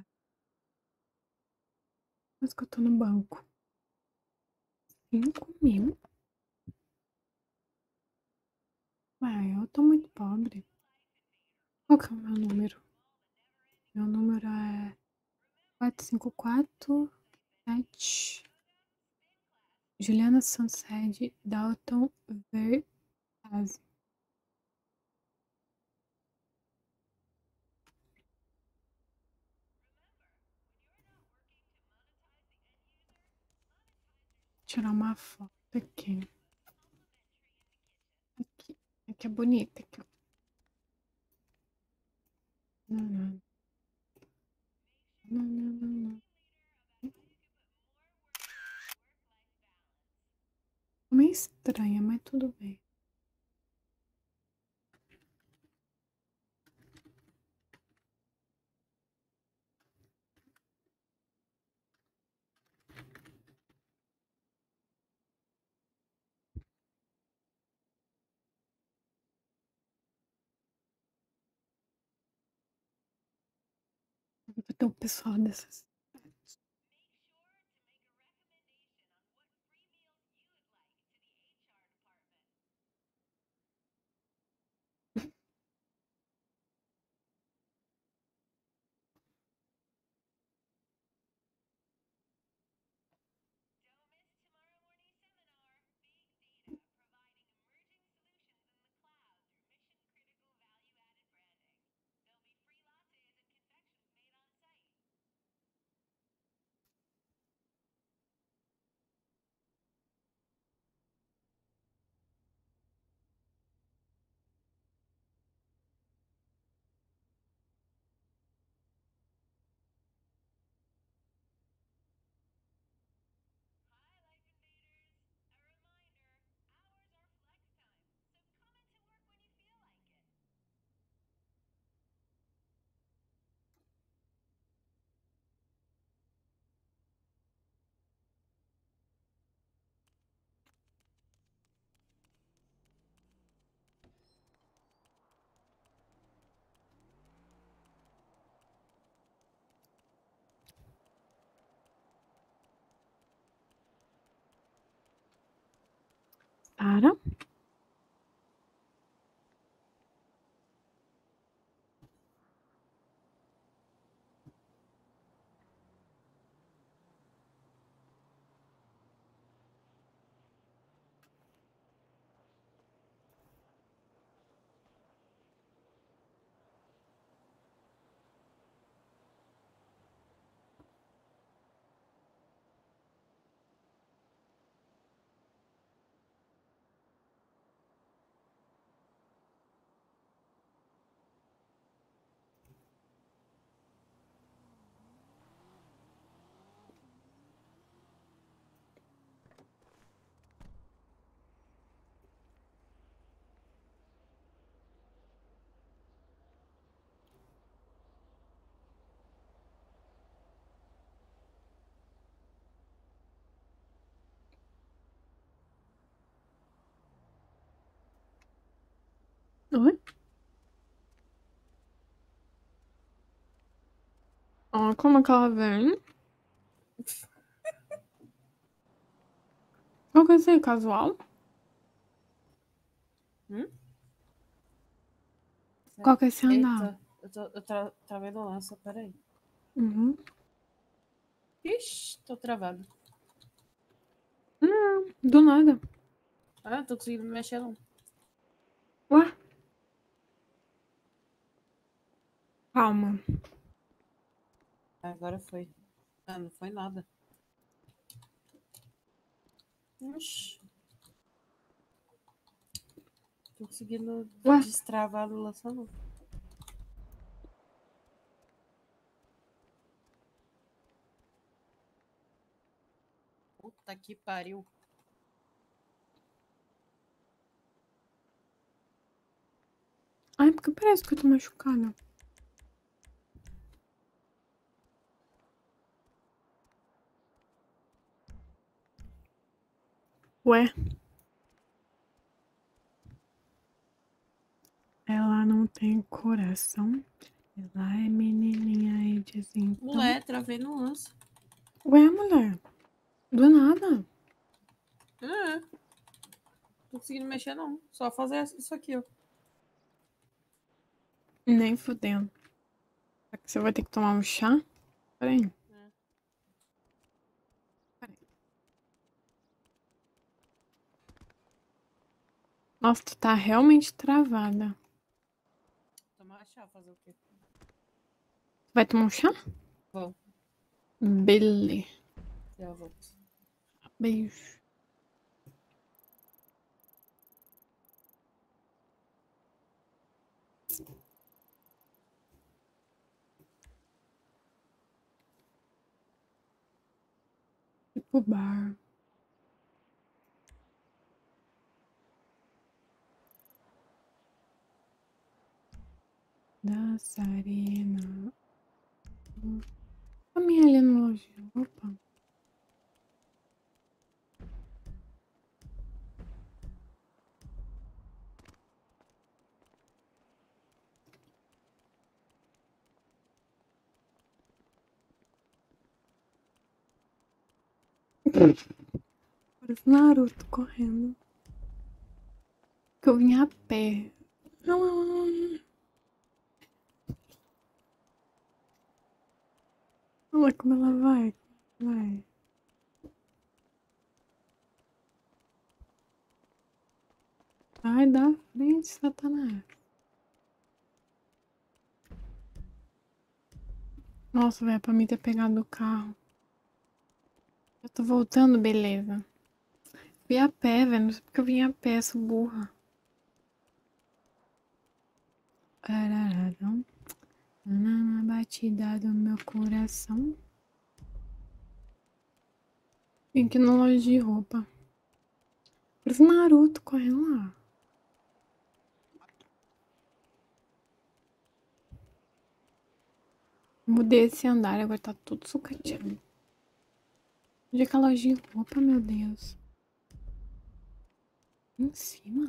Mas que eu tô no banco. Cinco mil? Ué, eu tô muito pobre. Qual que é o meu número? Meu número é quatro cinco quatro sete. Juliana Santos Red, Dalton Vertaz. Tirar uma foto aqui. Aqui, aqui é bonita. Aqui, ó. Não, não. Não, não, não, não. Meio estranha, mas tudo bem. Vou ter o pessoal dessas. Para. Oi? Ó, como é que ela vem? Qual que é esse aí, casual? Hum? Qual que é esse andar? Eita, eu, tô, eu tra travei no lança, peraí. Uhum. Ixi, tô travado. Hum, do nada. Ah, tô conseguindo me mexer não. Ué? Calma. Agora foi. Ah, não foi nada. Oxi. Tô conseguindo Ué? destravar do lançamento. Puta que pariu. Ai, porque parece que eu tô machucada. Ué? Ela não tem coração. Ela é menininha e diz então. Mulher, travei no lance. Ué, mulher? Do nada. É. Tô conseguindo mexer, não. Só fazer isso aqui, ó. Nem fudendo. Será que você vai ter que tomar um chá? Peraí. É. Peraí. Nossa, tu tá realmente travada. Tomar chá, fazer o quê? Vai tomar um chá? Vou. Beleza. Já volto. Beijo. E pro bar. Dançarina. A minha ali no loja. Opa. Parece Naruto correndo. Que eu vim a pé. Olha como ela vai. Vai. Sai da frente, Satanás. Nossa, velho, pra mim ter pegado o carro. Eu tô voltando, beleza. Fui a pé, velho. Não sei porque eu vim a pé, sou burra. Araradão. Na batida do meu coração. Tem que ir na loja de roupa. Parece Naruto correndo lá. Mudei esse andar, agora tá tudo sucateado. Onde é aquela loja de roupa, meu Deus? Em cima?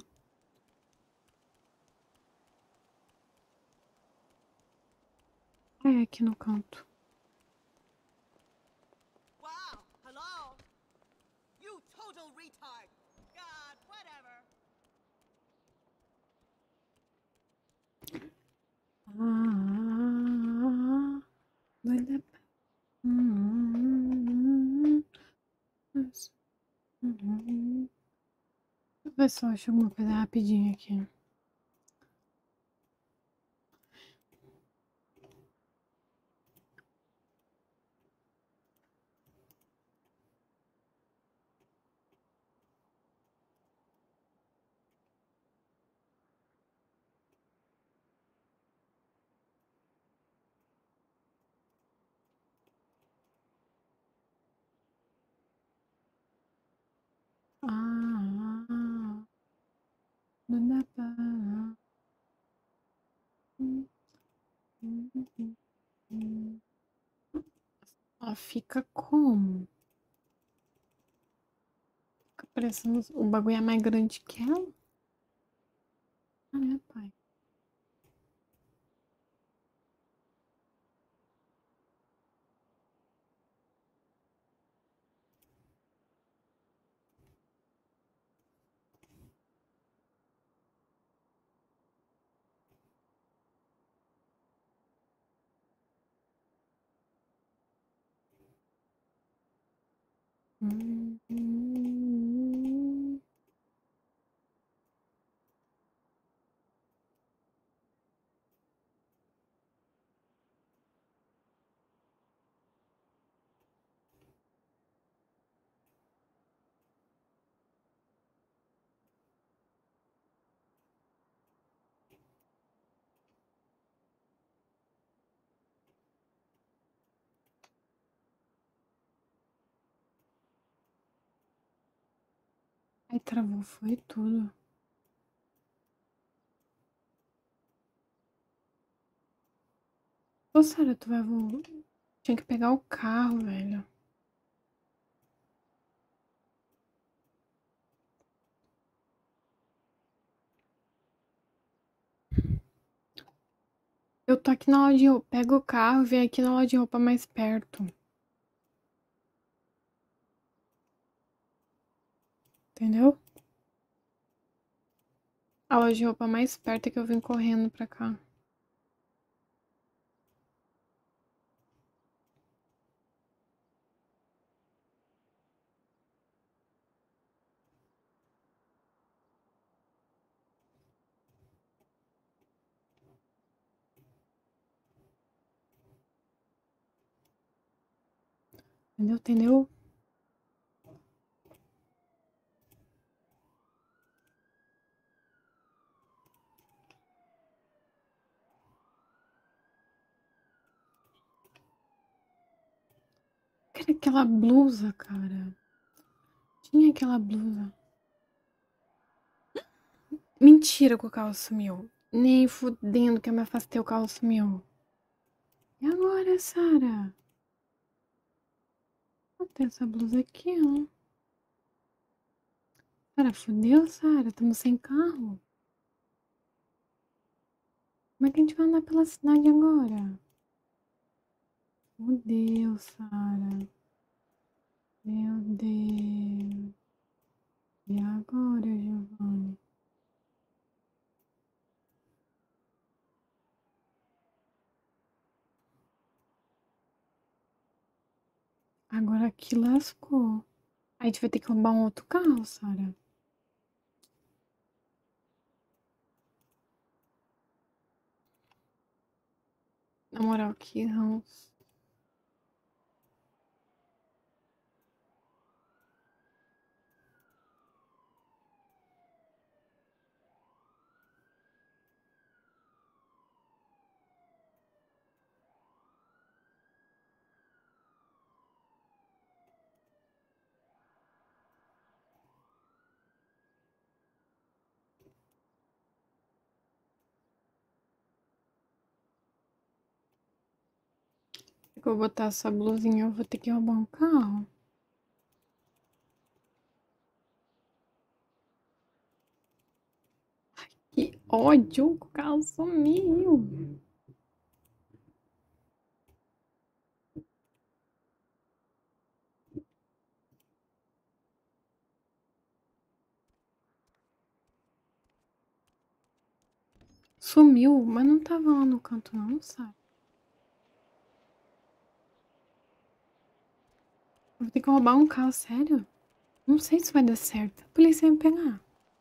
Ah, é aqui no canto. Wow, hello? You total retard. God, whatever. Ah, vai dar. Hum, Deixa eu ver se eu acho alguma coisa rapidinho aqui. Ah, não dá pra. Ela fica como? Fica parecendo. O bagulho é mais grande que ela? Ah, é, pai. Hum, hum, Ai, travou, foi tudo. Ô, Sara, tu vai voar. Tinha que pegar o carro, velho. Eu tô aqui na loja de roupa. Pega o carro e vem aqui na loja de roupa mais perto. Entendeu? A loja de roupa mais perto é que eu vim correndo pra cá. Entendeu? Entendeu? Cadê aquela blusa, cara? Tinha aquela blusa. Mentira que o carro sumiu. Nem fudendo que eu me afastei, o carro sumiu. E agora, Sara? Tem essa blusa aqui, ó. Sara, fudeu, Sara? Estamos sem carro. Como é que a gente vai andar pela cidade agora? Meu Deus, Sara. Meu Deus. E agora, Giovanni? Agora aqui lascou. A gente vai ter que roubar um outro carro, Sara. Na moral, que ranço. Se eu botar essa blusinha, eu vou ter que roubar um carro. Que ódio, o carro sumiu. Sumiu, mas não tava lá no canto não, sabe? Eu vou ter que roubar um carro, sério? Não sei se vai dar certo. A polícia vai me pegar.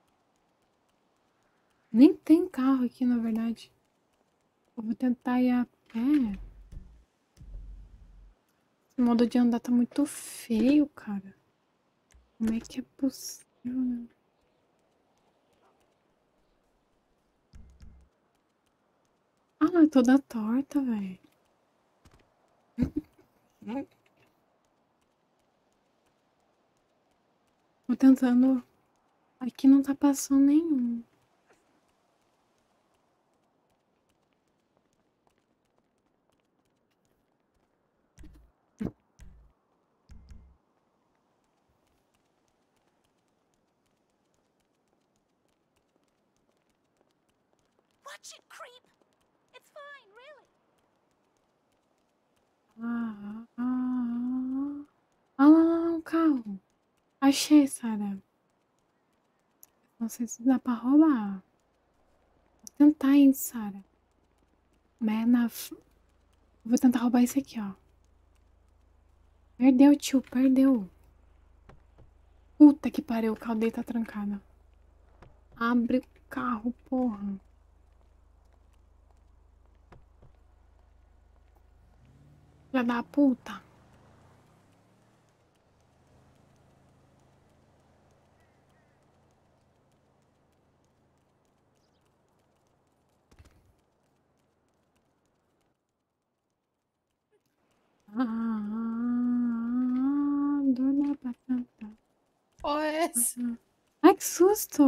Nem tem carro aqui, na verdade. Eu vou tentar ir a pé. Esse modo de andar tá muito feio, cara. Como é que é possível, né? Ah, ela é toda torta, velho. Tô tentando. Aqui não tá passando nenhum. Watch it, creep! It's fine, really. Ah, ah, ah. Ah, lá, lá, lá, um carro. Achei, Sara. Não sei se dá pra roubar. Vou tentar, hein, Sara. Mas é na... Vou tentar roubar esse aqui, ó. Perdeu, tio, perdeu. Puta que pariu, o carro dele tá trancado. Abre o carro, porra. Filha da puta. Ah, dor na batata. Ó, essa. Ai, Ai, que susto!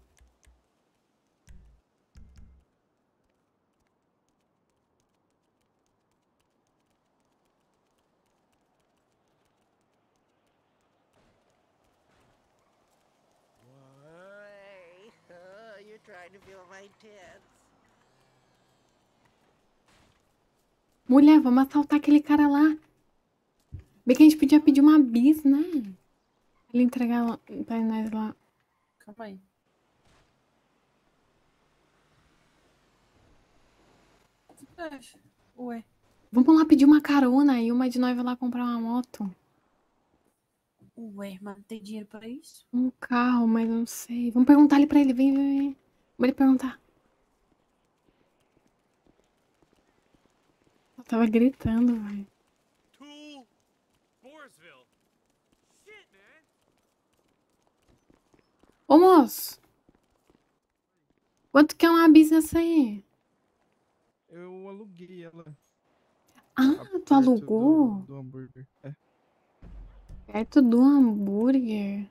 Why? Uh, you're trying to feel my tits. Mulher, vamos assaltar aquele cara lá. Bem que a gente podia pedir uma bis, né? Ele entregar lá, pra nós lá. Calma aí. O que você acha? Ué. Vamos lá pedir uma carona e uma de nós vai lá comprar uma moto. Ué, mas não tem dinheiro pra isso? Um carro, mas eu não sei. Vamos perguntar ali pra ele. Vem, vem, vem. Vamos ele perguntar. Eu tava gritando, velho. Tool, Mooresville. Shit, man. Ô, moço. Quanto que é uma bis essa aí? Eu aluguei ela. Ah, tu perto alugou? Do, do hambúrguer. É. Perto do hambúrguer.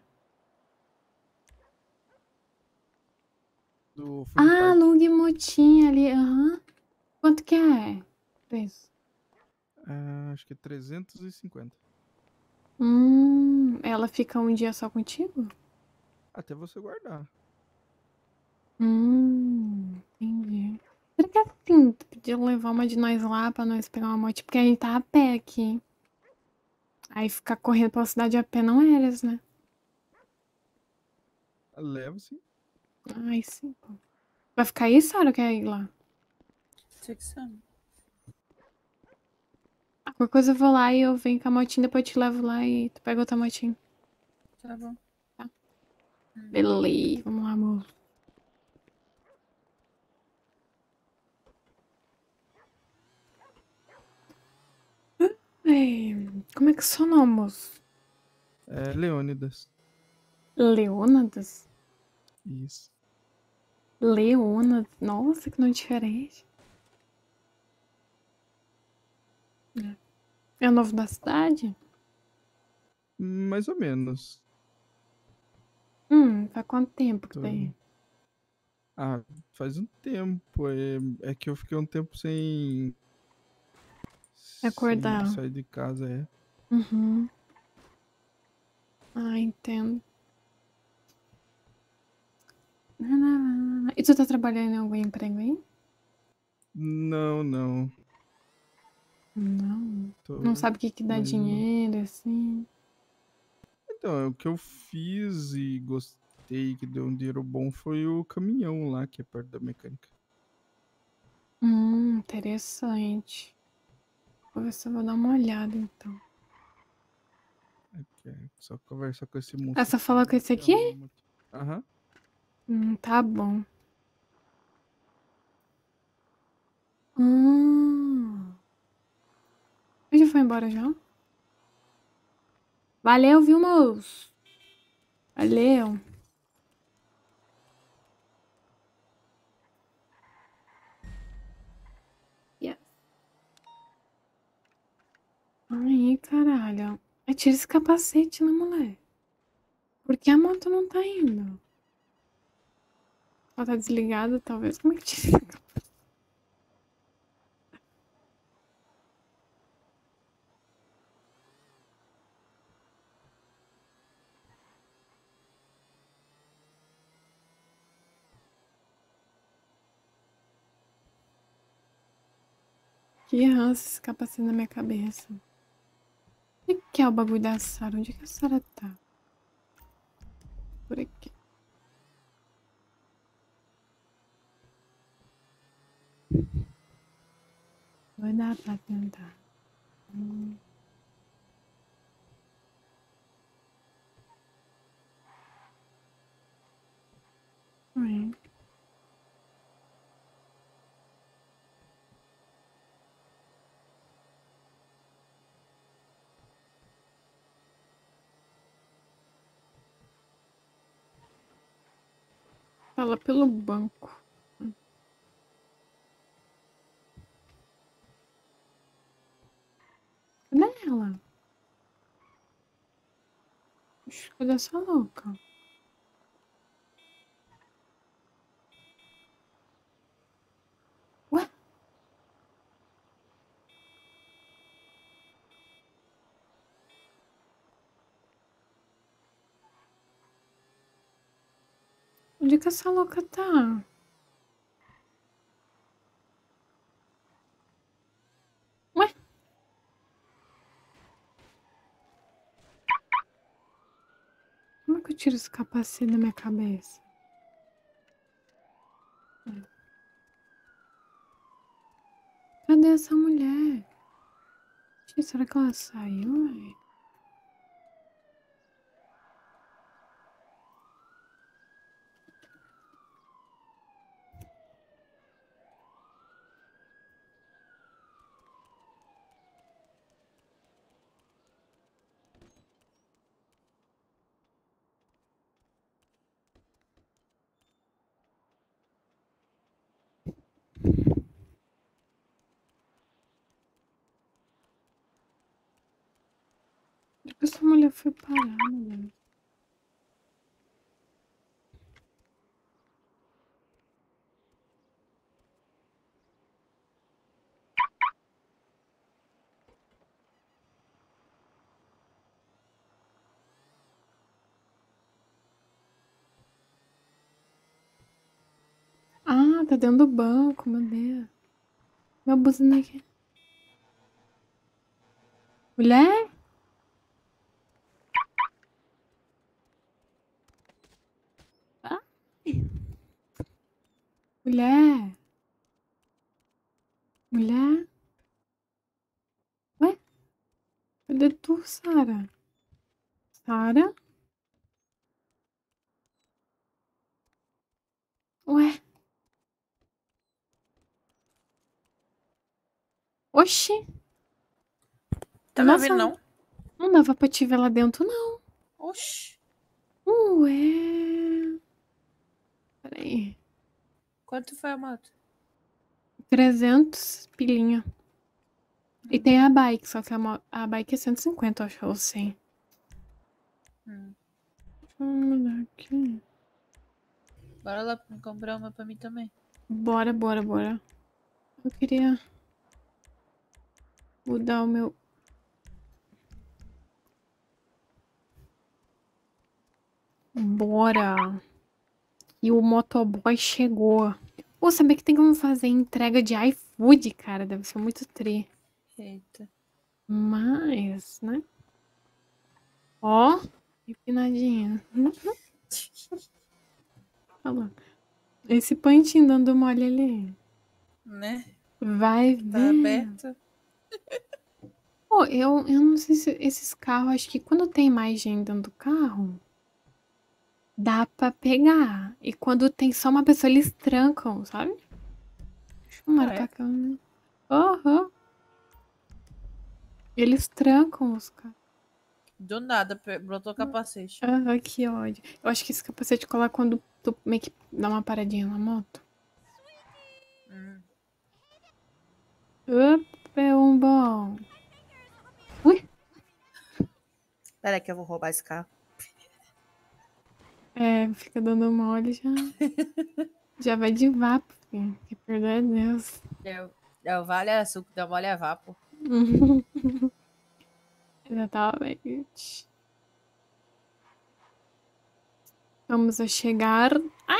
Do food Ah, park. alugue motinha ali. Aham. Quanto que é? Preço. Ah, acho que é trezentos e cinquenta. Hum, ela fica um dia só contigo? Até você guardar. Hum, entendi. Será que assim, tu podia levar uma de nós lá pra nós pegar uma moto? Porque a gente tá a pé aqui. Aí ficar correndo pela cidade a pé não eras, né? Leva sim. Ai, sim. Pô. Vai ficar aí, Sara, ou quer ir lá? Você que sabe. Ah, qualquer coisa eu vou lá e eu venho com a motinha, depois eu te levo lá e tu pega outra motinha. Tá bom. Tá. Beleza, vamos lá, amor. Ei, como é que é seu nome, moço? É Leônidas. Leônadas? Isso. Leônadas? Nossa, que nome diferente. É novo da cidade? Mais ou menos. Hum, faz quanto tempo que Tô- tá aí? Ah, faz um tempo. É, é que eu fiquei um tempo sem. Sem Acordar. sair de casa, é. Uhum. Ah, entendo. E tu tá trabalhando em algum emprego aí? Não, não. Não. Tô... Não sabe o que que dá Mas não. dinheiro, assim? Então, é o que eu fiz e gostei que deu um dinheiro bom foi o caminhão lá, que é perto da mecânica. Hum, interessante. Vou ver se eu vou dar uma olhada, então. É, só conversar com esse moço Essa aqui. falou com esse que aqui? arruma a moto. Aham. Hum, tá bom. Hum. Ele já foi embora já? Valeu, viu, moço? Valeu. Yes. Aí, caralho. Aí tira esse capacete, né, mulher? Por que a moto não tá indo? Ela tá desligada, talvez. Como é que tira? Que ranço esse capacete na minha cabeça. O que que é o bagulho da Sara? Onde que a Sara tá? Por aqui. Vai dar pra tentar. Hum. Ué. Fala pelo banco. Cadê ela? Ixi, cadê essa louca? Onde que essa louca tá? Ué? Como é que eu tiro esse capacete da minha cabeça? Cadê essa mulher? Gente, será que ela saiu, velho? Onde que essa mulher foi parar, mano? Ah, tá dentro do banco, meu Deus. Meu buzina aqui. Mulher? Ai. Mulher? Mulher? Ué? Cadê tu, Sara? Sara? Ué? Oxi! Tá me Nossa, ouvindo, não? não dava pra te ver lá dentro, não. Oxi. Ué. Peraí. Quanto foi a moto? trezentos pilinha. E tem a bike, só que a, mo- a bike é cento e cinquenta, eu acho, ou cem. Hum. Deixa eu mudar aqui. Bora lá comprar uma pra mim também. Bora, bora, bora. Eu queria mudar o meu... Bora. E o motoboy chegou. Pô, sabia que tem como fazer entrega de iFood, cara? Deve ser muito tri. Eita. Mas, né? Ó, empinadinha. Falou. Esse pantinho dando mole ali. Né? Vai Tá ver. aberto. Pô, eu, eu não sei se esses carros, acho que quando tem mais gente dentro do carro, dá pra pegar. E quando tem só uma pessoa, eles trancam, sabe? Deixa eu marcar é? a câmera. Aham. Eles trancam os carros. Do nada, pe- brotou o capacete. Aham, que ódio. Eu acho que esse capacete cola quando tu meio que dá uma paradinha na moto. Hum. Opa, é um bom. Ui! Pera aí que eu vou roubar esse carro. É, fica dando mole já. Já vai de vapo, filho. Que perdoe a Deus. Deu, deu vale açúcar, deu mole a vapo. Exatamente. Vamos a chegar. Ai!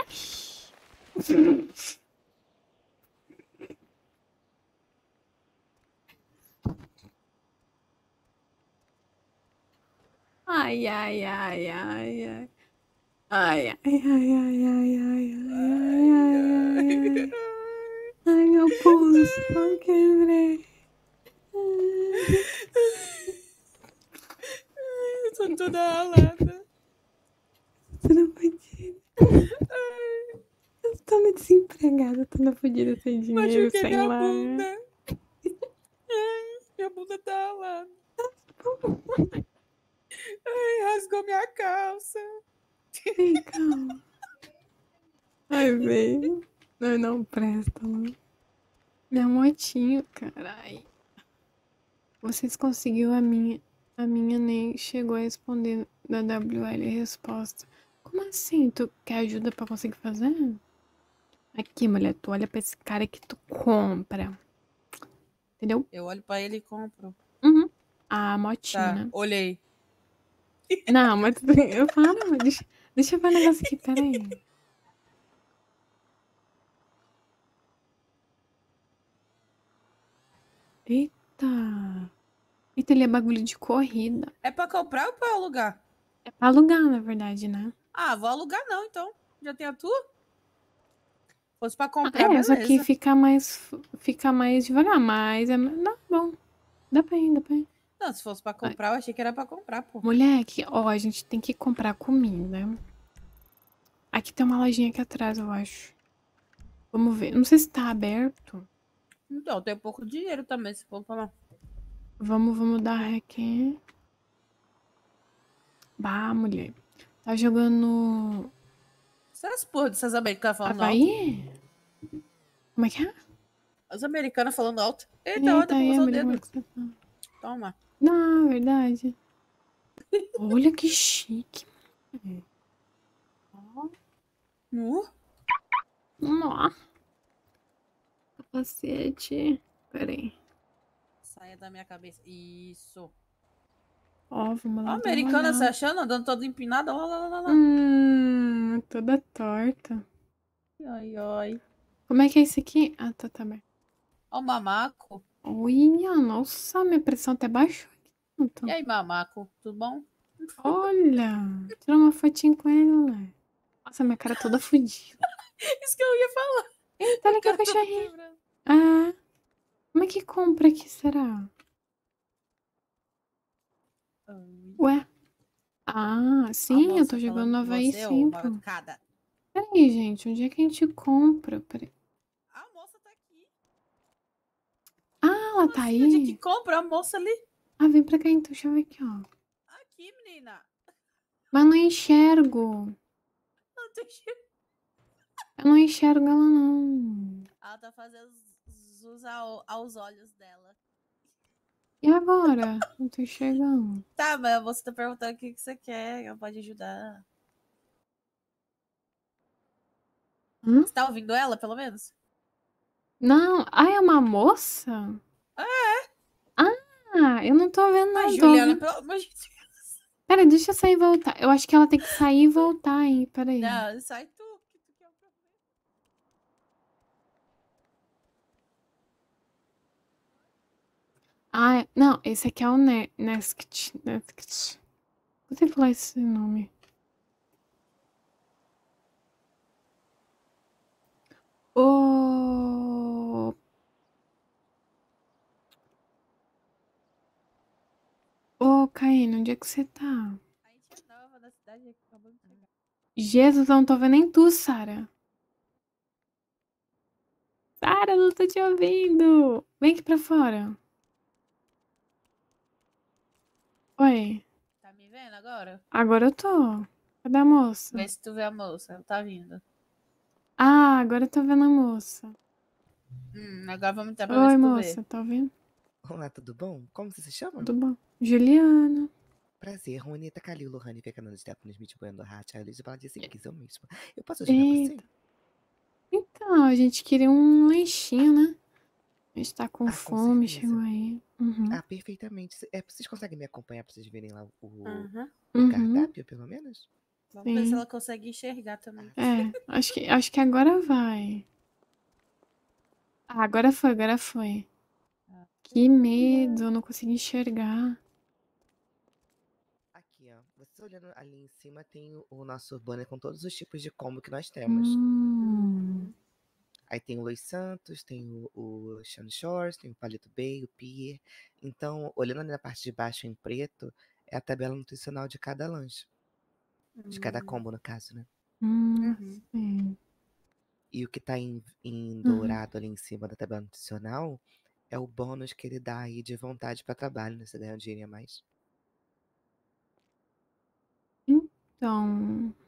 Ai, ai, ai, ai, ai. Ai, ai, ai, ai, ai, ai, ai, ai, ai, ai. Ai, meu pulso, eu quebrei. Ai, eu tô toda ralada. Tô na fodida. Eu tô me desempregada, tô na fodida sem dinheiro, Machuquei sem minha lar. bunda. Ai, minha bunda tá ralada. Ai, rasgou minha calça. Ei, calma. Ai, velho. Não, não presta, não. Minha motinho, carai. Vocês conseguiu a minha. A minha nem chegou a responder da W L resposta. Como assim? Tu quer ajuda pra conseguir fazer? Aqui, mulher, tu olha pra esse cara que tu compra. Entendeu? Eu olho pra ele e compro. Uhum. A motinha, Tá, né? olhei. Não, mas tu- eu falo, mas deixa, deixa eu ver o negócio aqui, peraí. Eita! Eita, ele é bagulho de corrida. É pra comprar ou pra alugar? É pra alugar, na verdade, né? Ah, vou alugar não, então. Já tem a tua? Se fosse pra Ah, comprar, é, só que beleza. fica mais, fica mais devagar, mas é. Não, bom. Dá pra ir, dá pra ir. Não, se fosse pra comprar, eu achei que era pra comprar, pô. Moleque, ó, a gente tem que comprar comida. Aqui tem uma lojinha aqui atrás, eu acho. Vamos ver. Não sei se tá aberto. Então, tem pouco dinheiro também, se for falar. Vamos, vamos dar aqui. Bah, mulher. Tá jogando Essas porra dessas americanas falando alto. Havaí? Como é que é? As americanas falando alto. Eita, olha, Eita, pra aí, usar o amiga, como é dedo. que você tá? Toma. Não, verdade. Olha que chique. Uh, Ó. Capacete. Pera aí. saia da minha cabeça. Isso. Ó, vamos A lá dar uma americana se olhada. achando, andando toda empinada. Lá, lá, lá, lá. Hum, toda torta. Ai, ai. Como é que é esse aqui? Ah, tá, tá bem. Ó o mamaco. Olha, nossa, minha pressão até baixou aqui. Tanto. E aí, mamaco? Tudo bom? Olha, tira uma fotinho com ele, né? Nossa, minha cara toda fodida. Isso que eu ia falar. Eita, olha que Cara, toda cachorrinho. quebrada. Ah, como é que compra aqui, será? Ai. Ué? Ah, A sim, eu tô moça jogando falando no que Havaí você é sempre. uma cada. Peraí, gente, onde é que a gente compra? Peraí. A moça tá aqui. Ah, ela tá Assim, onde é que aí? compra a moça ali? Ah, vem pra cá então, deixa eu ver aqui, ó. Aqui, menina. Mas não enxergo. Não tô enxergando. Eu não enxergo ela, não. Ela tá fazendo jus ao- aos olhos dela. E agora? Não tô enxergando. Tá, mas a moça tá perguntando o que, que você quer. Ela pode ajudar. Hã? Você tá ouvindo ela, pelo menos? Não. Ah, é uma moça? É. Ah, eu não tô vendo, Mas não. Tô Juliana, ouvindo. pelo amor de Deus. Peraí, deixa eu sair e voltar. Eu acho que ela tem que sair e voltar, hein? Peraí. Não, sai tu. Que tu quer o problema. Ah, é- não, esse aqui é o ne Neskit. Neskit. Não sei falar esse nome. Ô. Ô, Caína, onde é que você tá? A gente é nova na cidade, acabou de chegar. Jesus, eu não tô vendo nem tu, Sara. Sara, eu não tô te ouvindo. Vem aqui pra fora. Oi. Tá me vendo agora? Agora eu tô. Cadê a moça? Vê se tu vê a moça. Ela tá vindo. Ah, agora eu tô vendo a moça. Hum, agora vamos tentar pra ver Oi, se tu moça, vê. tá ouvindo? Olá, tudo bom? Como você se chama? Tudo bom? Juliana. Prazer, Juanita Calil, Lohane, Fernando Stephanie Smith, Bueno, Hatch, Alice, Paladinha, sim, eu mesmo. Eu posso ajudar você? Eita. Então, a gente queria um lanchinho, né? A gente tá com Ah, com fome, certeza. chegou aí. Uhum. Ah, perfeitamente. É, vocês conseguem me acompanhar pra vocês verem lá o, Aham. o Uhum. cardápio, pelo menos? Vamos ver se Sim. ela consegue enxergar também. É, acho que, acho que agora vai. Ah, agora foi, agora foi. Ah. Que medo, eu não consegui enxergar. Aqui, ó. Você olhando ali em cima tem o, o nosso banner com todos os tipos de combo que nós temos. Hum. Aí tem o Los Santos, tem o, o Shane Shores, tem o Palito Bay, o Pier. Então, olhando ali na parte de baixo em preto, é a tabela nutricional de cada lanche. De cada combo, no caso, né? Hum, Uhum. sim. E o que tá em, em Uhum. dourado ali em cima da tabela nutricional é o bônus que ele dá aí de vontade para trabalho, né? Você ganha um dinheiro a mais. Então.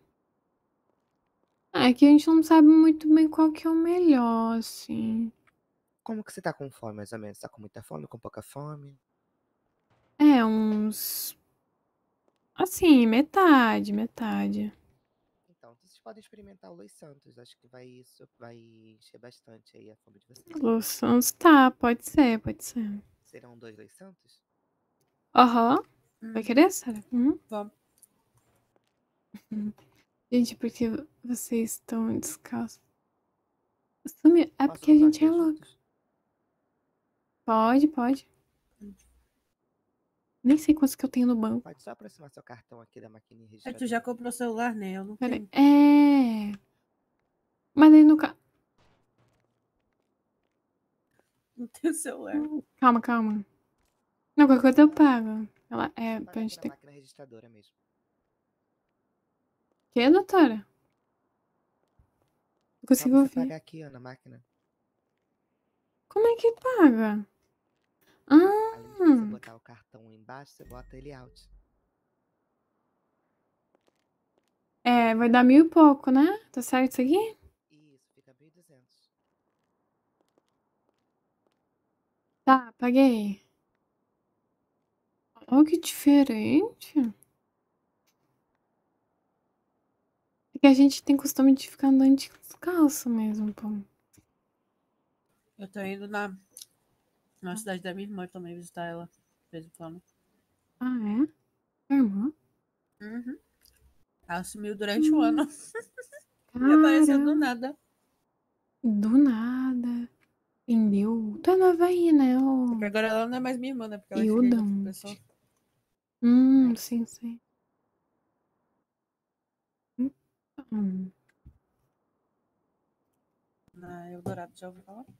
É que a gente não sabe muito bem qual que é o melhor, assim. Como que você tá com fome, mais ou menos? Tá com muita fome, com pouca fome? É, uns. Assim, metade, metade. Então, vocês podem experimentar o Los Santos. Acho que vai isso vai encher bastante aí a fome de vocês. Loções, tá, pode ser, pode ser. Serão dois Los Santos? Aham. Vai Uhum. querer, Sarah? Uhum. Vamos. Gente, porque vocês estão descalços? Sumi- É Posso porque a colocar os gente é dois louca. juntos? Pode, pode. Nem sei quantos que eu tenho no banco. Pode só aproximar seu cartão aqui da maquininha Aí registradora. tu já comprou celular, né? Eu não Pera tenho. aí. É. Mas aí no ca... Não tenho celular. Calma, calma. Não, qualquer coisa eu pago. Ela é Paga pra aqui gente na ter... máquina registradora mesmo. Que, doutora? Não Só consigo você ouvir. pagar aqui, ó, na máquina. Como é que paga? Além de você Ah, botar o cartão embaixo, você bota ele out. é, vai dar mil e pouco, né? Tá certo isso aqui? Isso, fica mil e duzentos. Tá, paguei. Olha que diferente. É que a gente tem costume de ficar andando descalço mesmo, pô. Eu tô indo na, na cidade da minha irmã também visitar ela. De vez em quando. Ah, é? Irmã? Uhum. Ela sumiu durante o ano. E Cara, apareceu do nada. do nada. Entendeu? Tu é nova aí, né? ô? Porque agora ela não é mais minha irmã, né? Porque ela E o chegou com outra Dante? pessoa. Hum, sim, sim. Hum. Na Eldorado, já ouviu falar?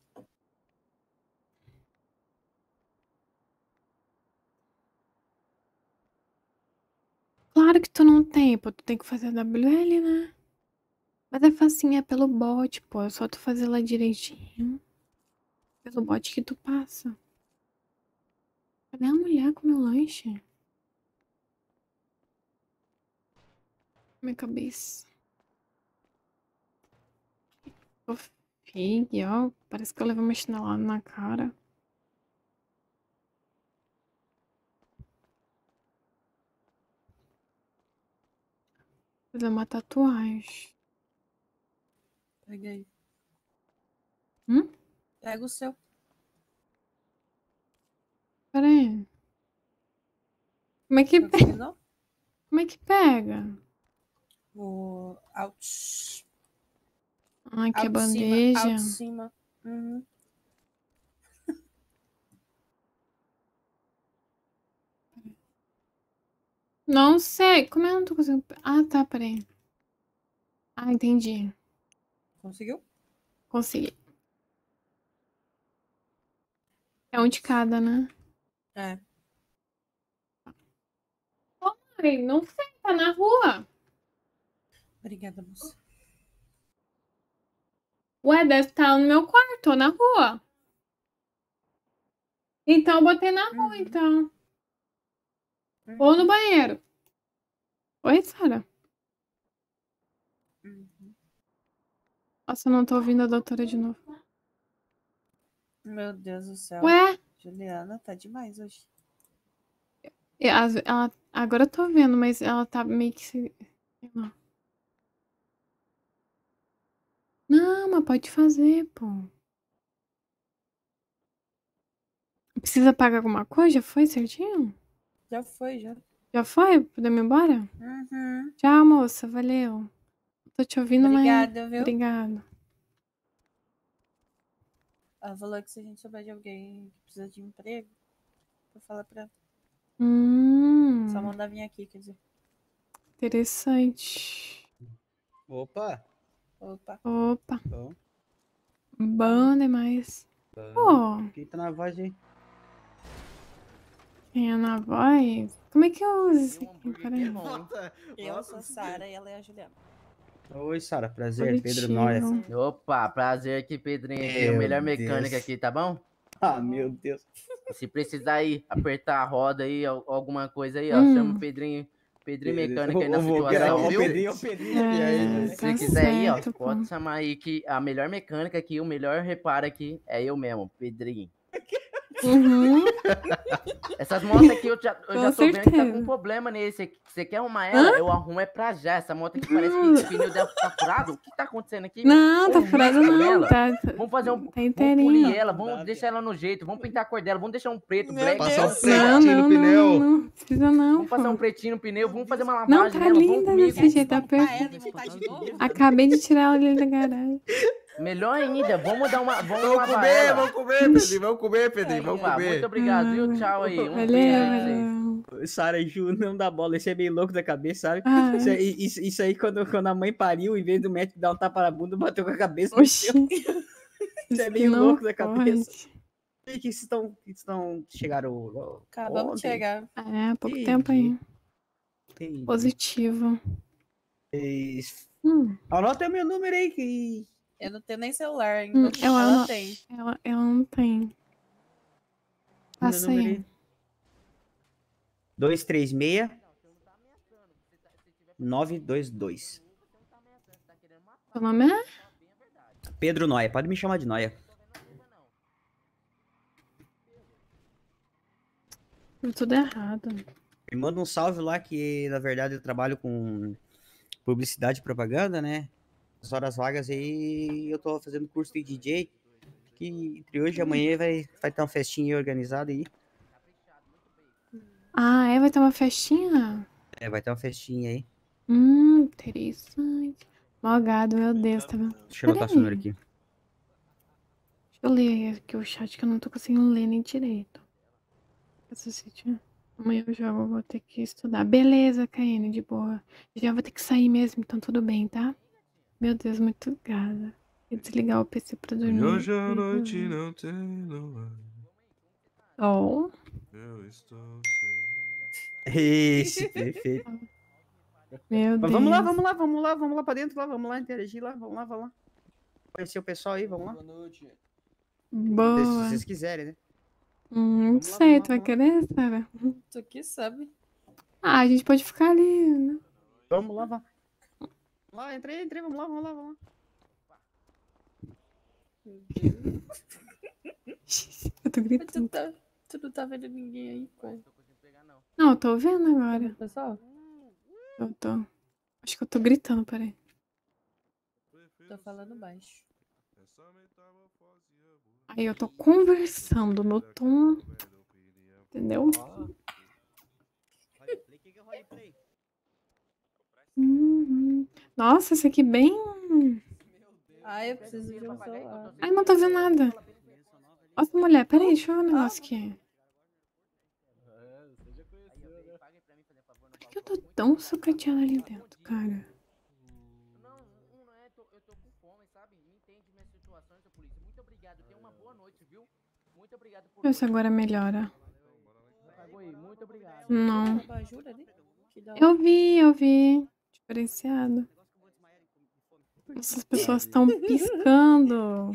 Claro que tu não tem, pô. Tu tem que fazer a W L, né? Mas é facinho, é pelo bot, pô. É só tu fazer lá direitinho. Pelo bot que tu passa. Cadê a mulher com meu lanche? Minha cabeça. Tô feia, ó. Parece que eu levei uma chinelada na cara. Fazer uma tatuagem. Pega aí. Hum? Pega o seu. Pera aí. Como é que Não pega? conseguiu, não? Como é que pega? O out. Ai, que é Out cima. bandeja. Out cima. Uhum. Não sei. Como é que eu não tô conseguindo. Ah, tá, peraí. Ah, entendi. Conseguiu? Consegui. É um de cada, né? É. Ai, não sei, tá na rua. Obrigada, moça. Ué, deve estar no meu quarto, tô na rua. Então eu botei na rua, Uhum. então. Uhum. Ou no banheiro. Oi, Sara? Uhum. Nossa, eu não tô ouvindo a doutora de novo. Meu Deus do céu. Ué? Juliana tá demais hoje. E as- Ela, agora eu tô vendo, mas ela tá meio que se... sei lá. Não, mas pode fazer, pô. Precisa pagar alguma coisa? Já foi certinho? Já foi, já. Já foi? Podemos ir embora? Uhum. Tchau, moça. Valeu. Tô te ouvindo, Obrigada, mas... viu? Obrigada. Ela falou que se a gente souber de alguém que precisa de emprego, eu falar pra Hum, só mandar vir aqui, quer dizer. interessante. Opa! Opa. Opa, Bom, bom demais. bom. Pô, Quem tá na voz aí? quem é na voz? Como é que eu uso isso E um aqui? hambúrguer Peraí. que é bom, hein? Eu Nossa, sou Sara e ela é a Juliana. Oi, Sara. Prazer, Pedro Noia. Positivo. Opa, prazer aqui, Pedrinho. Aqui, o Meu melhor mecânico Deus. aqui, tá bom? Ah, meu Deus. Se precisar aí apertar a roda aí, al- alguma coisa aí, ó, Hum. chama o Pedrinho. Pedrinho mecânico aí na Ô, ô, situação, ô, viu? Pedrinho, ô, Pedrinho. E aí, É, Se tá você quiser aí, ó, certo, pô. pode chamar aí que a melhor mecânica aqui, o melhor reparo aqui é eu mesmo, Pedrinho. Uhum. Essas motos aqui eu já, eu Com já tô vendo que tá com certeza. um problema nesse. Você quer arrumar ela? Hã? Eu arrumo é pra já. Essa moto aqui parece que o pneu dela tá furado. O que tá acontecendo aqui? Não, tá Vamos furado risco não. nela. Tá, tá, Vamos fazer um. tá Vamos inteirinho. polir ela, vamos Dá, deixar ela no jeito, vamos pintar a cor dela, vamos deixar um preto, Meu black. Passar um Deus. Não, pretinho não, no pneu. não, não. Precisa não, Vamos fazer um pô. pretinho no pneu, vamos fazer uma Não, lavagem tá nela, vamos linda comigo. desse jeito, tá Desmontar ela perfeito. e montar de novo? Acabei de tirar ela ali da garagem. Melhor ainda, vamos dar uma. Vamos Vamos lavar comer, ela. vamos comer, Pedrinho. Vamos comer, Pedrinho. Vamos Opa, comer. muito obrigado, viu? Tchau aí. Um Valeu, beijo aí pra vocês. valeu. Sara e Ju não dá bola, esse é meio louco da cabeça, sabe? Ah. Isso, aí- isso, isso aí, quando, quando a mãe pariu, em vez do médico dar um tapa na bunda, bateu com a cabeça no Oxi. chão. Isso é meio Não louco da cabeça. pode. E que vocês estão, que estão, chegaram ó, Acabamos de ontem? chegar. É, há pouco Entendi. tempo aí. Entendi. Positivo. Vocês- Hum, Anota o meu número aí, que Eu não tenho nem celular ainda. hum, ela, Ela não, tem. ela, ela não tem. meu Passa número aí. aí. dois três seis nove dois dois. Seu nome é? Pedro Noia, pode me chamar de Noia. Tudo errado. Me manda um salve lá que, na verdade, eu trabalho com publicidade e propaganda, né? As horas vagas aí, eu tô fazendo curso de D J, que entre hoje e amanhã vai, vai ter uma festinha organizada aí. Ah, é? Vai ter uma festinha? É, vai ter uma festinha aí. Hum, interessante. Malgado, meu Deus, tá vendo? Deixa eu anotar seu número aqui. Deixa eu ler aqui o chat que eu não tô conseguindo ler nem direito. Esse sítio. Amanhã eu jogo, eu vou ter que estudar. Beleza, Caene, de boa. Já vou ter que sair mesmo, então tudo bem, tá? Meu Deus, muito obrigada. Vou desligar o P C pra E dormir. hoje à noite não tem luar. Oh. Eu estou Esse, perfeito. Meu Mas Deus. vamos lá, vamos lá, vamos lá, vamos lá pra dentro lá, vamos lá interagir lá, vamos lá, vamos lá. Conhecer o pessoal aí, vamos lá. Boa noite. Boa. Se vocês quiserem, né? Hum, não Vamos lá, sei, vamos lá, tu vai vamos querer, Sara? Tu que sabe. Ah, a gente pode ficar ali, né? Vamos lá, vamos. Lá, entrei, entrei, vamos lá, vamos lá, vamos lá. Eu tô Mas gritando. tu, tá, tu não tá vendo ninguém aí, pô. Não, eu tô vendo Tá agora. vendo, pessoal? Eu tô. Acho que eu tô gritando, peraí. Tô falando baixo. Aí eu tô conversando no tom. Entendeu? Uhum. Nossa, esse aqui bem. Ai, eu preciso de um celular. Ai, não tô vendo nada. Nossa, mulher, peraí, deixa eu ver um negócio aqui. Por que eu tô tão sucateada ali dentro, cara? Não, um não é, tô- eu tô com fome, sabe? Me entende minha situação, seu polícia. Muito obrigado, tenha uma boa noite, viu? Muito obrigado por. Deixa eu ver se agora melhora. Pagou aí, muito obrigado. Não. Uma abajur ali? Que da hora. Eu vi, eu vi. Diferenciado. Nossa, as pessoas estão piscando.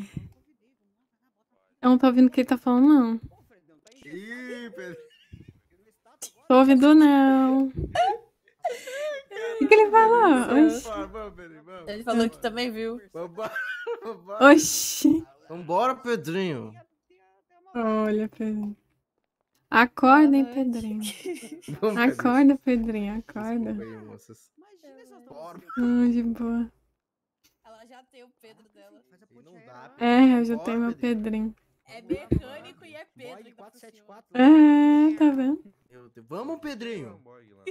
Eu não tô ouvindo o que ele tá falando, não. Ih, Pedro. Tô ouvindo, não. O que, que ele falou? Oxi. Vamos, vamos, Pedrinho, vamos. Ele falou que também viu. Vambora, vambora. Oxi. Vambora, Pedrinho. Olha, Pedrinho. Acorda, hein, Boa noite. Pedrinho. Vamos, Pedrinho. Acorda, Pedrinho, acorda. Desculpa aí, moças. Bora. Hum, de boa. Ela já tem o Pedro dela. Não dá, É, eu já Bora, tenho meu Pedrinho. Pedrinho. É mecânico e é Pedro. ainda por cima. É, tá vendo? Meu Deus. Vamos, Pedrinho.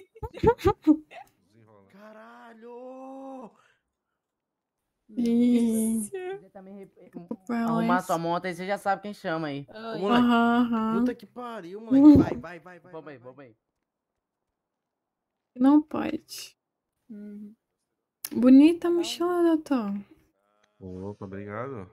Caralho. Ih, Se quiser também re- vai lá arrumar isso. sua moto aí, você já sabe quem chama aí. Ô, Ai, moleque. Aham, aham. Puta que pariu, moleque. Vai, vai, vai, vai. Vamos vai, aí, vai. vamos aí. Não pode. Uhum. Bonita mochila, doutor. Opa, obrigado.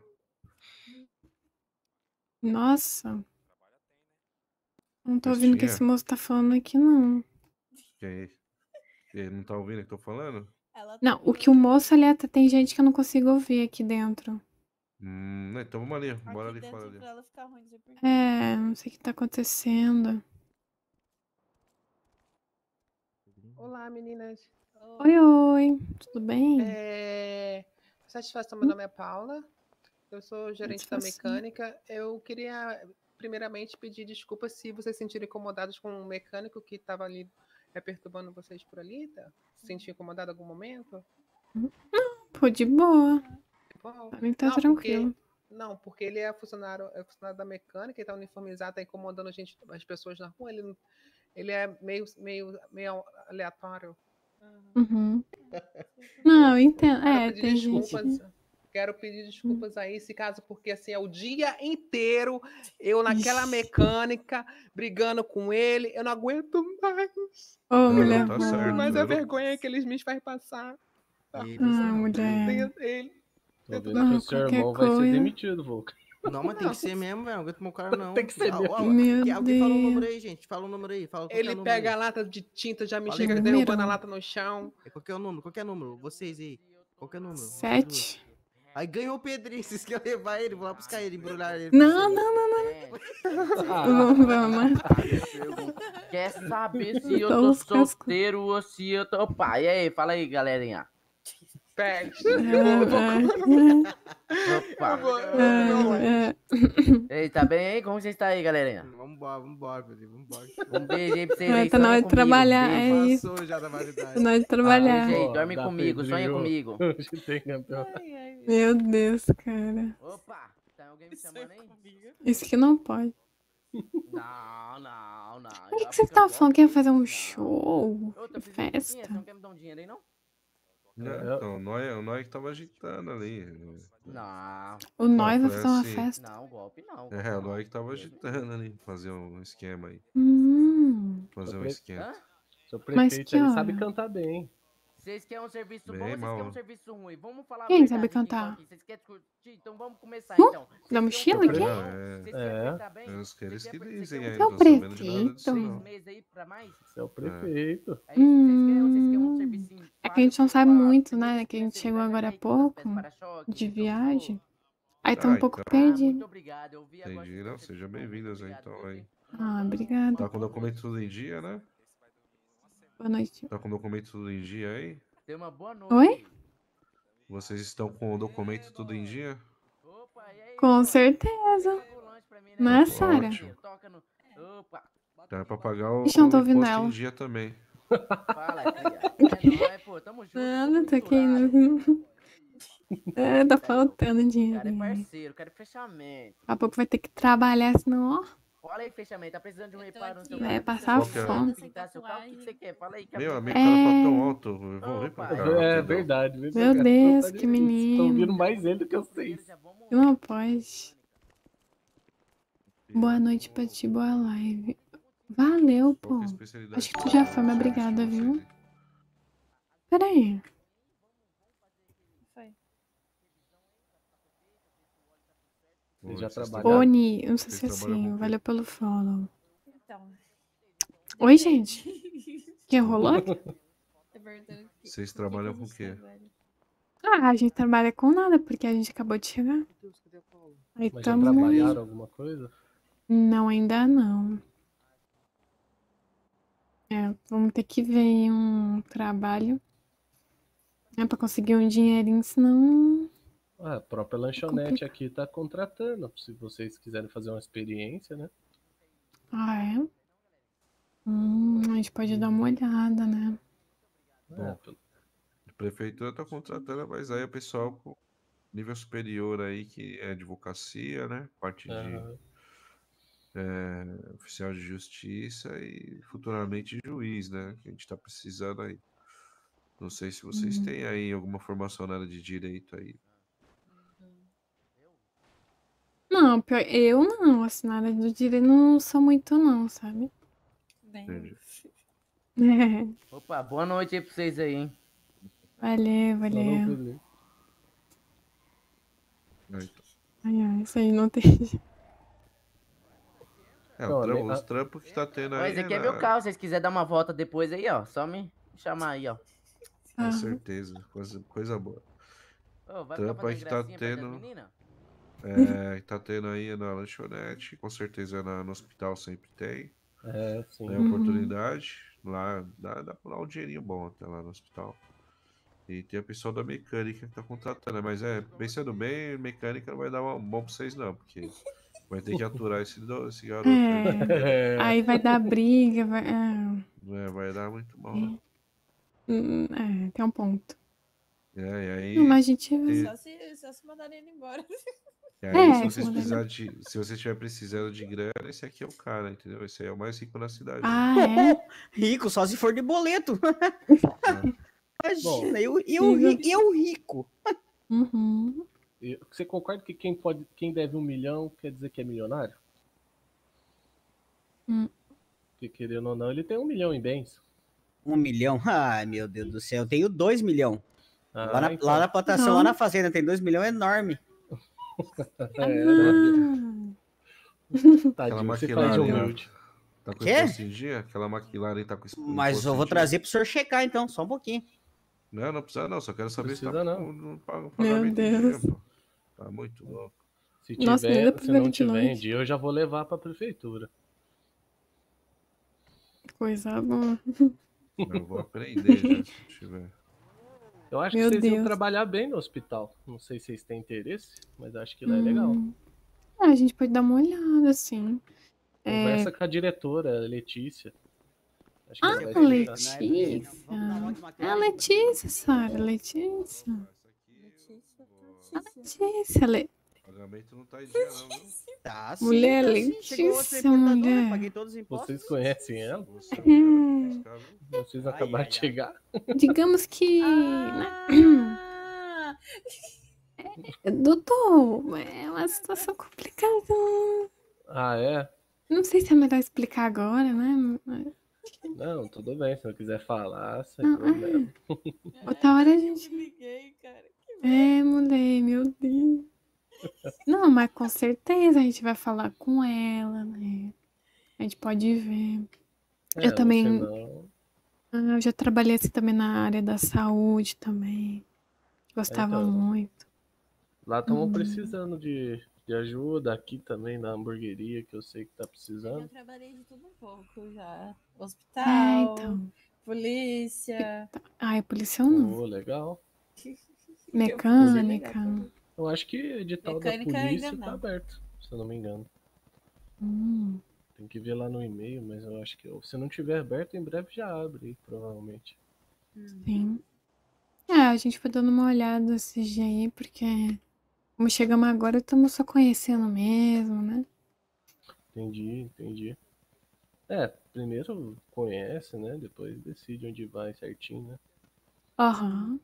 Nossa. Não tô ouvindo o que Festinha? esse moço tá falando aqui, não. Quem? Ele não tá ouvindo o que eu tô falando? Ela tá Não, o que o falando- moço ali até tem gente que eu não consigo ouvir aqui dentro. Hum, não, então vamos ali. Bora Aqui ali fora dentro ali. pra ela ficar ruim de você perguntar. É, não sei o que tá acontecendo. Olá, meninas. Oi, oi. Tudo bem? É... Satisfação, meu nome é Paula. Eu sou gerente da Satisfação. mecânica. Eu queria, primeiramente, pedir desculpas se vocês se sentiram incomodados com o mecânico que estava ali é, perturbando vocês por ali. Tá? Se sentiu incomodado em algum momento? Pô, de boa. Bom, Pra mim tá não, tranquilo. Porque, não, porque ele é funcionário, é funcionário da mecânica, ele tá uniformizado, tá incomodando a gente, as pessoas na rua. Ele, não- ele é meio, meio, meio aleatório. Uhum. Não, eu entendo. Quero É, pedir tem gente. desculpas. que- Quero pedir desculpas aí, se caso, porque assim, é o dia inteiro eu naquela mecânica, brigando com ele, eu não aguento mais. Ô, Não, mulher tá boa. certo. Mas a eu não- vergonha que eles me fazem passar. Tá? Ah, mulher. Ele, Tô vendo Não, que o seu qualquer irmão vai ser coisa. demitido, Volca. Não, mas tem que ser mesmo, velho. Não aguento meu cara, não. Tem que ser Ah, mesmo. ó, Meu que- Alguém fala o número Deus. aí, gente. Fala o número aí. Fala qualquer ele número pega a aí. lata de tinta, já me Fala chega aí. derrubando a Número. lata no chão. É qualquer número, qualquer número. Vocês aí. Qualquer número. vocês Sete. duas. Aí ganhou o Pedrinho. Vocês querem levar ele? Vou lá buscar ele, embrulhar ele. Não, não, não, não. Vamos, vamos. Quer saber se eu Então, tô os cascos. solteiro ou se eu tô... Opa, e aí? Fala aí, galerinha. Peste. Opa. É, é. Ei, tá bem aí? Como vocês estão aí, galerinha? Vambora, vambora, Pedrinho. Vambora. Um beijo aí pra vocês É, aí. tá na sonha hora de comigo, trabalhar, beijo. é isso. Passou já da validade. Tá na hora de trabalhar. Beijo aí, Ó, dorme dá comigo, sonha Pedrinho. comigo. Hoje tem campeão. Meu Deus, cara. Opa, tem alguém me chamando aí? Isso que não pode. Não, não, não. O que, que você estava falando que ia fazer um show? Ô, tô Que precisando de festa? dinheiro, você não quer me dar um dinheiro aí, não? É, então, o Noia, o Noia que tava agitando ali. Não. O Noia vai foi fazer uma assim. festa? Não, golpe não. golpe É, o não. Noia que tava agitando ali. Fazer um esquema aí. Hum. Fazer um Pre- esquema. Hã? Seu Mas prefeito, que ele hora? sabe cantar bem. Vocês querem um serviço Bem bom ou vocês mal. querem um serviço ruim? Vamos falar a Quem verdade sabe aqui, então, cantar? aqui. Vocês querem discutir? Então vamos começar, Hum? então. Vocês Da querem um mochila serviço aqui? bom? É. Vocês querem É. cantar bem? É os que eles Vocês que querem- dizem vocês aí. É Não o tô sabendo de nada disso, prefeito. não. Seis meses aí pra mais? Seu prefeito. É isso que vocês querem ou vocês querem um Hum. servicinho? É que a gente não sabe suave, muito, suave, né? vocês Que a gente querem chegou serviço agora há aí, com pouco, para-choque, de então, viagem. Aí tá um Ah, pouco então. Ah, perdido. muito obrigado. Eu vi agora. Entendi, não. Sejam bem-vindas aí, então, aí. Ah, obrigada. Tá com o documento tudo em dia, né? Boa noite. Tá com o documento tudo em dia aí? Dê uma boa noite. Oi? Vocês estão com o documento tudo em dia? Opa, e aí, Com mano? certeza. Paga o lanche pra mim, né? Não é, Ótimo. Sara? Toca no... Opa, Dá pra pagar o, Ixi, não tô o ouvindo imposto ela. em dia também. fala, filha. É nóis, pô, tamo junto. Nada, tá aqui. misturado. É, tá faltando Cara é dinheiro. parceiro, cara é fechamento. Daqui a pouco vai ter que trabalhar, senão, ó. Fala aí, fechamento. Tá precisando de um reparo no seu Vai carro? passar Qual que é? fome. Pintar seu carro? O que que você quer? Fala aí. que a Meu gente amigo, vai- o cara fala É. tão alto. Eu vou vir pra cá. É entendeu? verdade. viu? Meu Cara, Deus, tá que difícil. Tô menino. ouvindo mais ele do que vocês. Não pode. Boa noite pra ti, boa live. Valeu, Qual pô. que é a especialidade Acho que tu já foi, mas de obrigada, vocês viu? aí? Peraí. Foi. Vocês já Oi, vocês trabalharam? Oni, não sei se é Vocês trabalham com assim. o quê? Valeu pelo follow. Então. Oi, gente. Que rolou aqui? Tá perguntando que- Vocês com que trabalham que com a o gente quê? trabalha. Ah, a gente trabalha com nada, porque a gente acabou de chegar. Aí Mas já tamo... trabalharam alguma coisa? Não, ainda não. É, vamos ter que ver aí um trabalho. É pra conseguir um dinheirinho, senão. Ah, a própria lanchonete aqui tá contratando. Se vocês quiserem fazer uma experiência, né? Ah, é? Hum, a gente pode dar uma olhada, né? É, A prefeitura tá contratando, mas aí o pessoal com nível superior aí, que é advocacia, né? Parte de Aham. é, oficial de justiça e futuramente juiz, né? Que a gente tá precisando aí. Não sei se vocês Hum. têm aí alguma formação na área de direito aí. Não, pior, eu não, assim, na área do direito não sou muito não, sabe? Entendi. É, Opa, boa noite aí pra vocês aí, hein? valeu, Falou, valeu. Pedrinho. Aí, então. Ai, ai, isso aí não tem. É, Não, o tram- além- os trampos que tá tendo aí. Mas aqui é na- meu carro, se vocês quiserem dar uma volta depois aí, ó. Só me chamar aí, ó. Com Ah, certeza, coisa, coisa boa. Ô, vai Trampo ficar aí fazendo que tá gracinha perto das tendo. meninas? É, tá tendo aí na lanchonete, com certeza na- no hospital sempre tem. É, sim. Tem Uhum. oportunidade. Lá dá, dá pra dar um dinheirinho bom até lá no hospital. E tem a pessoa da mecânica que tá contratando, né? Mas é, pensando bem, mecânica não vai dar um bom pra vocês não, porque vai ter que aturar esse, do- esse garoto aí. é. Aí vai dar briga, vai. É, Não é, vai dar muito bom, não. hum, é, tem um ponto. É, e aí, Não, mas a gente. tem- Só se, só se mandarem ele embora. e aí, É, se vocês como precisar de, se você estiver precisando de grana, esse aqui é o cara, entendeu? Esse aí é o mais rico na cidade. Ah, é? Rico, só se for de boleto. É. Imagina, eu, eu, ri- eu rico. Uhum. E Você concorda que quem, pode, quem deve um milhão quer dizer que é milionário? Hum. Porque querendo ou não, ele tem um milhão em bens. Um milhão? Ai, meu Deus do céu. Eu tenho dois milhões. Ah, lá, na, então. lá na plantação, Não. lá na fazenda, tem dois milhões enorme. É, Ah. Aquela tadinho, você faz de McLaren lá, humilde. tá com Quê? imposto em dia? Aquela McLaren tá com esse Mas imposto eu em vou dia? trazer pro senhor checar então, só um pouquinho. Não, não precisa não, só quero saber se tá Precisa não. com no pag- Meu pagamento em dia, Deus. pô. Tá muito louco. Se Nossa, nem dá tiver, pra se ver não ele de tiver em longe. dia, eu já vou levar pra prefeitura. Coisa boa. Eu vou aprender já, se tiver. Eu acho Meu que vocês iam Deus. trabalhar bem no hospital. Não sei se vocês têm interesse, mas acho que lá é legal. Hum. Ah, a gente pode dar uma olhada, assim. É... Conversa com a diretora, a Letícia. Acho que Ah, ela vai a te ajudar. Letícia. É a Letícia, Sara. Letícia. A Letícia. Le... O pagamento não tá em dia não, viu? Tá sim, Mulher, tá sim. Chegou outra Letícia, importadora, mulher. paguei todos os impostos. Vocês conhecem ela? Você é o cara que buscar, viu? Vocês acabaram de chegar? Digamos que... né? Ah, É, doutor, é uma situação complicada. Ah, é? Não sei se é melhor explicar agora, né? Não, tudo bem. Se não quiser falar, sem Não, problema. Outra hora a gente... liguei, cara. É, mulher, meu Deus. Não, mas com certeza a gente vai falar com ela, né? A gente pode ver. É, Eu também... senão- Ah, eu já trabalhei assim também na área da saúde também. Gostava Então. muito. Lá estamos Uhum. precisando de, de ajuda. Aqui também na hamburgueria, que eu sei que tá Eu precisando. trabalhei de tudo um pouco já. É, Hospital, então. polícia. Ai, policial não. Pô, legal. Mecânica. Eu acho que o edital Mecânica da polícia ainda tá não. aberto, se eu não me engano. Hum. Tem que ver lá no e-mail, mas eu acho que se não tiver aberto, em breve já abre, provavelmente. Sim. É, a gente foi dando uma olhada esses dias aí, porque como chegamos agora, estamos só conhecendo mesmo, né? Entendi, entendi. É, primeiro conhece, né? Depois decide onde vai certinho, né? Aham.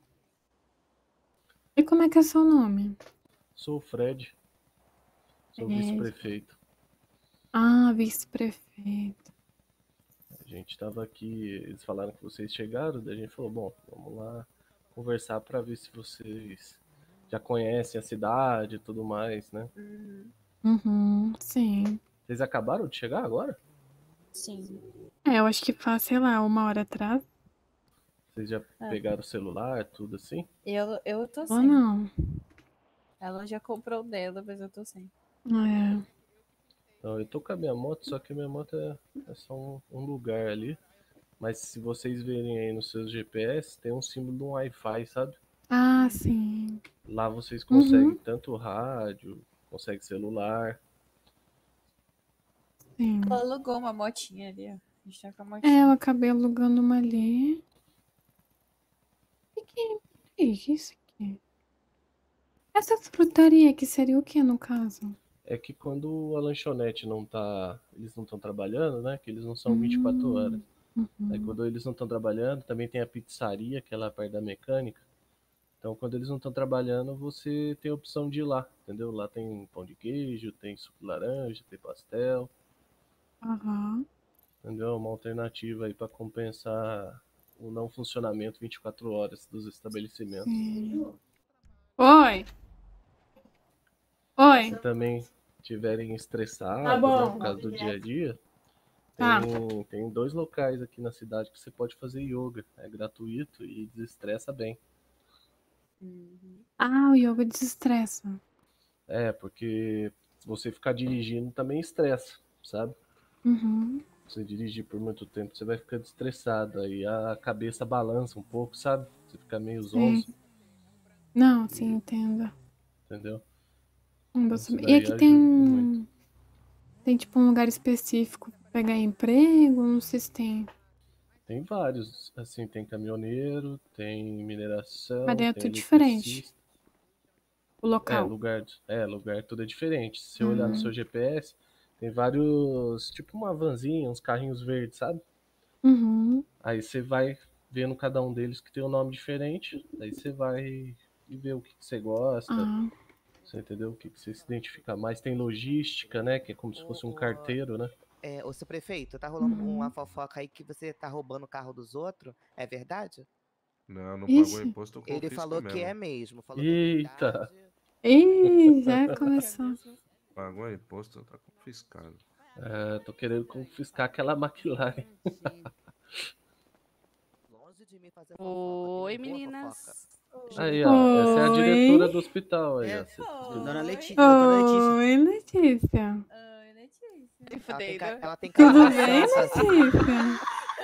E como é que é seu nome? Sou o Fred. Sou Fred. vice-prefeito. Ah, vice-prefeito. A gente tava aqui, eles falaram que vocês chegaram, daí a gente falou, bom, vamos lá conversar pra ver se vocês já conhecem a cidade e tudo mais, né? Uhum, sim. Vocês acabaram de chegar agora? Sim. É, eu acho que faz, sei lá, uma hora atrás. Vocês já Ah. pegaram o celular, tudo assim? Eu, eu tô Ou sem. não? Ela já comprou o dela, mas eu tô sem. É. Não, eu tô com a minha moto, só que a minha moto é, é só um, um lugar ali. Mas se vocês verem aí nos seus G P S, tem um símbolo do Wi-Fi, sabe? Ah, sim. Lá vocês conseguem Uhum. tanto rádio, conseguem celular. Sim. Ela alugou uma motinha ali, ó. A gente tá com a É, motinha. eu acabei alugando uma ali. O que que é? Peraí, que é isso aqui? Essa frutaria aqui seria o que no caso? É que quando a lanchonete não tá. Eles não estão trabalhando, né? Que eles não são vinte e quatro horas. Uhum. Aí quando eles não estão trabalhando, também tem a pizzaria, que é lá perto da mecânica. Então quando eles não estão trabalhando, você tem a opção de ir lá, entendeu? Lá tem pão de queijo, tem suco de laranja, tem pastel, Aham. entendeu? Uma alternativa aí para compensar o não funcionamento vinte e quatro horas dos estabelecimentos. Sim. Oi. Oi. Se também estiverem estressados, Tá bom. né, por causa do dia a dia, Tá. tem, tem dois locais aqui na cidade que você pode fazer yoga. É gratuito e desestressa bem. Ah, o yoga desestressa. É, porque se você ficar dirigindo também estressa, sabe? Uhum. Você dirigir por muito tempo, você vai ficando estressado. Aí a cabeça balança um pouco, sabe? Você fica meio zonzo, Sim. Não, sim, entendo. entendeu? Hum, vou Isso saber. E daí aqui ajuda tem. muito. Tem tipo um lugar específico pra pegar emprego? Não sei se tem. Tem vários, assim, tem caminhoneiro, tem mineração, Mas daí é tem tudo diferente. eletricista. O É, local. lugar, é, lugar tudo é diferente. Se você olhar no Uhum. seu G P S, tem vários, tipo uma vanzinha, uns carrinhos verdes, sabe? Uhum. Aí você vai vendo cada um deles que tem um nome diferente, aí você vai e vê o que que você gosta. Ah. Você entendeu? O que, que você se identifica mais? Tem logística, né? Que é como se fosse um carteiro, né? É, ô, seu prefeito, tá rolando Uhum. uma fofoca aí que você tá roubando o carro dos outros? É verdade? Não, não pagou Ixi. imposto, eu Ele confisco falou que mesmo. é mesmo. Falou que Eita! Ih, já começou. Pagou imposto, tá confiscado. É, tô querendo confiscar aquela McLaren. longe de mim fazer Oi, meninas. Aí, ó. Essa é a diretora Oi. do hospital aí, ó. Cê- Dona Letícia, doutora Letícia. Oi, Letícia. Ela tem, ca- ela tem Tudo cara de bem, santa. Letícia?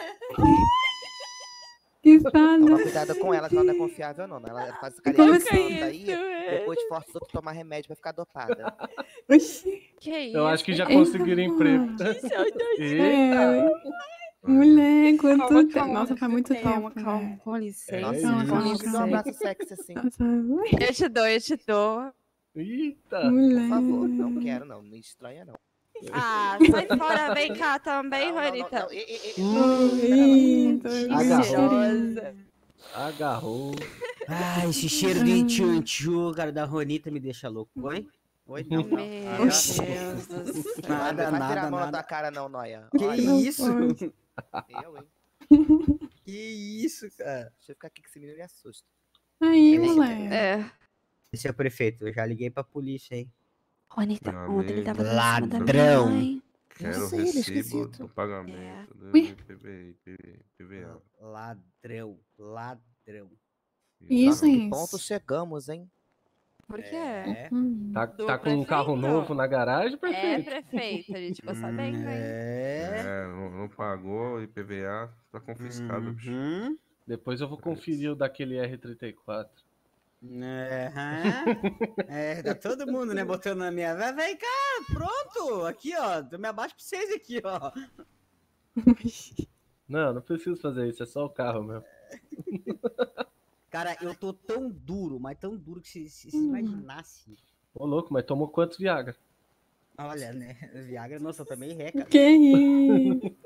Que Toma fada. cuidado com ela, que ela não é confiável, não. Ela faz essa Como carinha de assim? santa aí, depois de forte os outros tomar remédio pra ficar dopada. Oxi. Que isso? Eu acho que já Eita, conseguiram emprego. Eita! É, mulher, quanto Calma, tempo. calma, Nossa, faz muito calma, tempo. calma, né? com licença. Nossa, Calma, me calma, me dá um calma. abraço sexy assim. Nossa, Eu te dou, eu te dou. Eita! Por mulher. favor, não quero, não. Não estranha, não. Ah, sai fora, vem cá também, Não, não, não, Rorita. não. E- e- e- Oi, tô Agarrou. Agarrou. Ai, esse cheiro de tchutchu, cara, da Ronita me deixa louco. Oi? Oi, não. não. Meu Oxi. Deus do céu. Não Nada, vai virar nada, a mão na nada. tua cara, não, Noia. Que Olha, isso? pode. eu, hein? Que isso, cara? Deixa eu ficar aqui que esse menino me assusta. Aí, mulher. É. Esse é o prefeito, eu já liguei pra polícia, hein? Ronita, Meu ontem ele amigo. tava dando em cima da minha Ladrão. mãe. Quero sei, ele é recibo esquisito. do pagamento do Ui. P V I, P V A. Ladrão, ladrão. Isso, Que isso. ponto chegamos, hein? Por quê? É, Hum. Tá, Do tá com um carro prefeito? novo na garagem, É, prefeito? prefeito, a gente ficou sabendo, hein? é. É, não, não pagou I P V A, tá confiscado, bicho. Uhum. Depois eu vou conferir o daquele R trinta e quatro. É, aham. É, tá todo mundo, né, botando na minha. Vai, vem cá, pronto! Aqui, ó, eu me abaixo pra vocês aqui, ó. Não, não preciso fazer isso, é só o carro mesmo. Cara, eu tô tão duro, mas tão duro que se, se, se Hum. imaginasse. Ô, louco, mas tomou quantos Viagra? Olha, né? Viagra, nossa, eu também ré, cara. Que isso?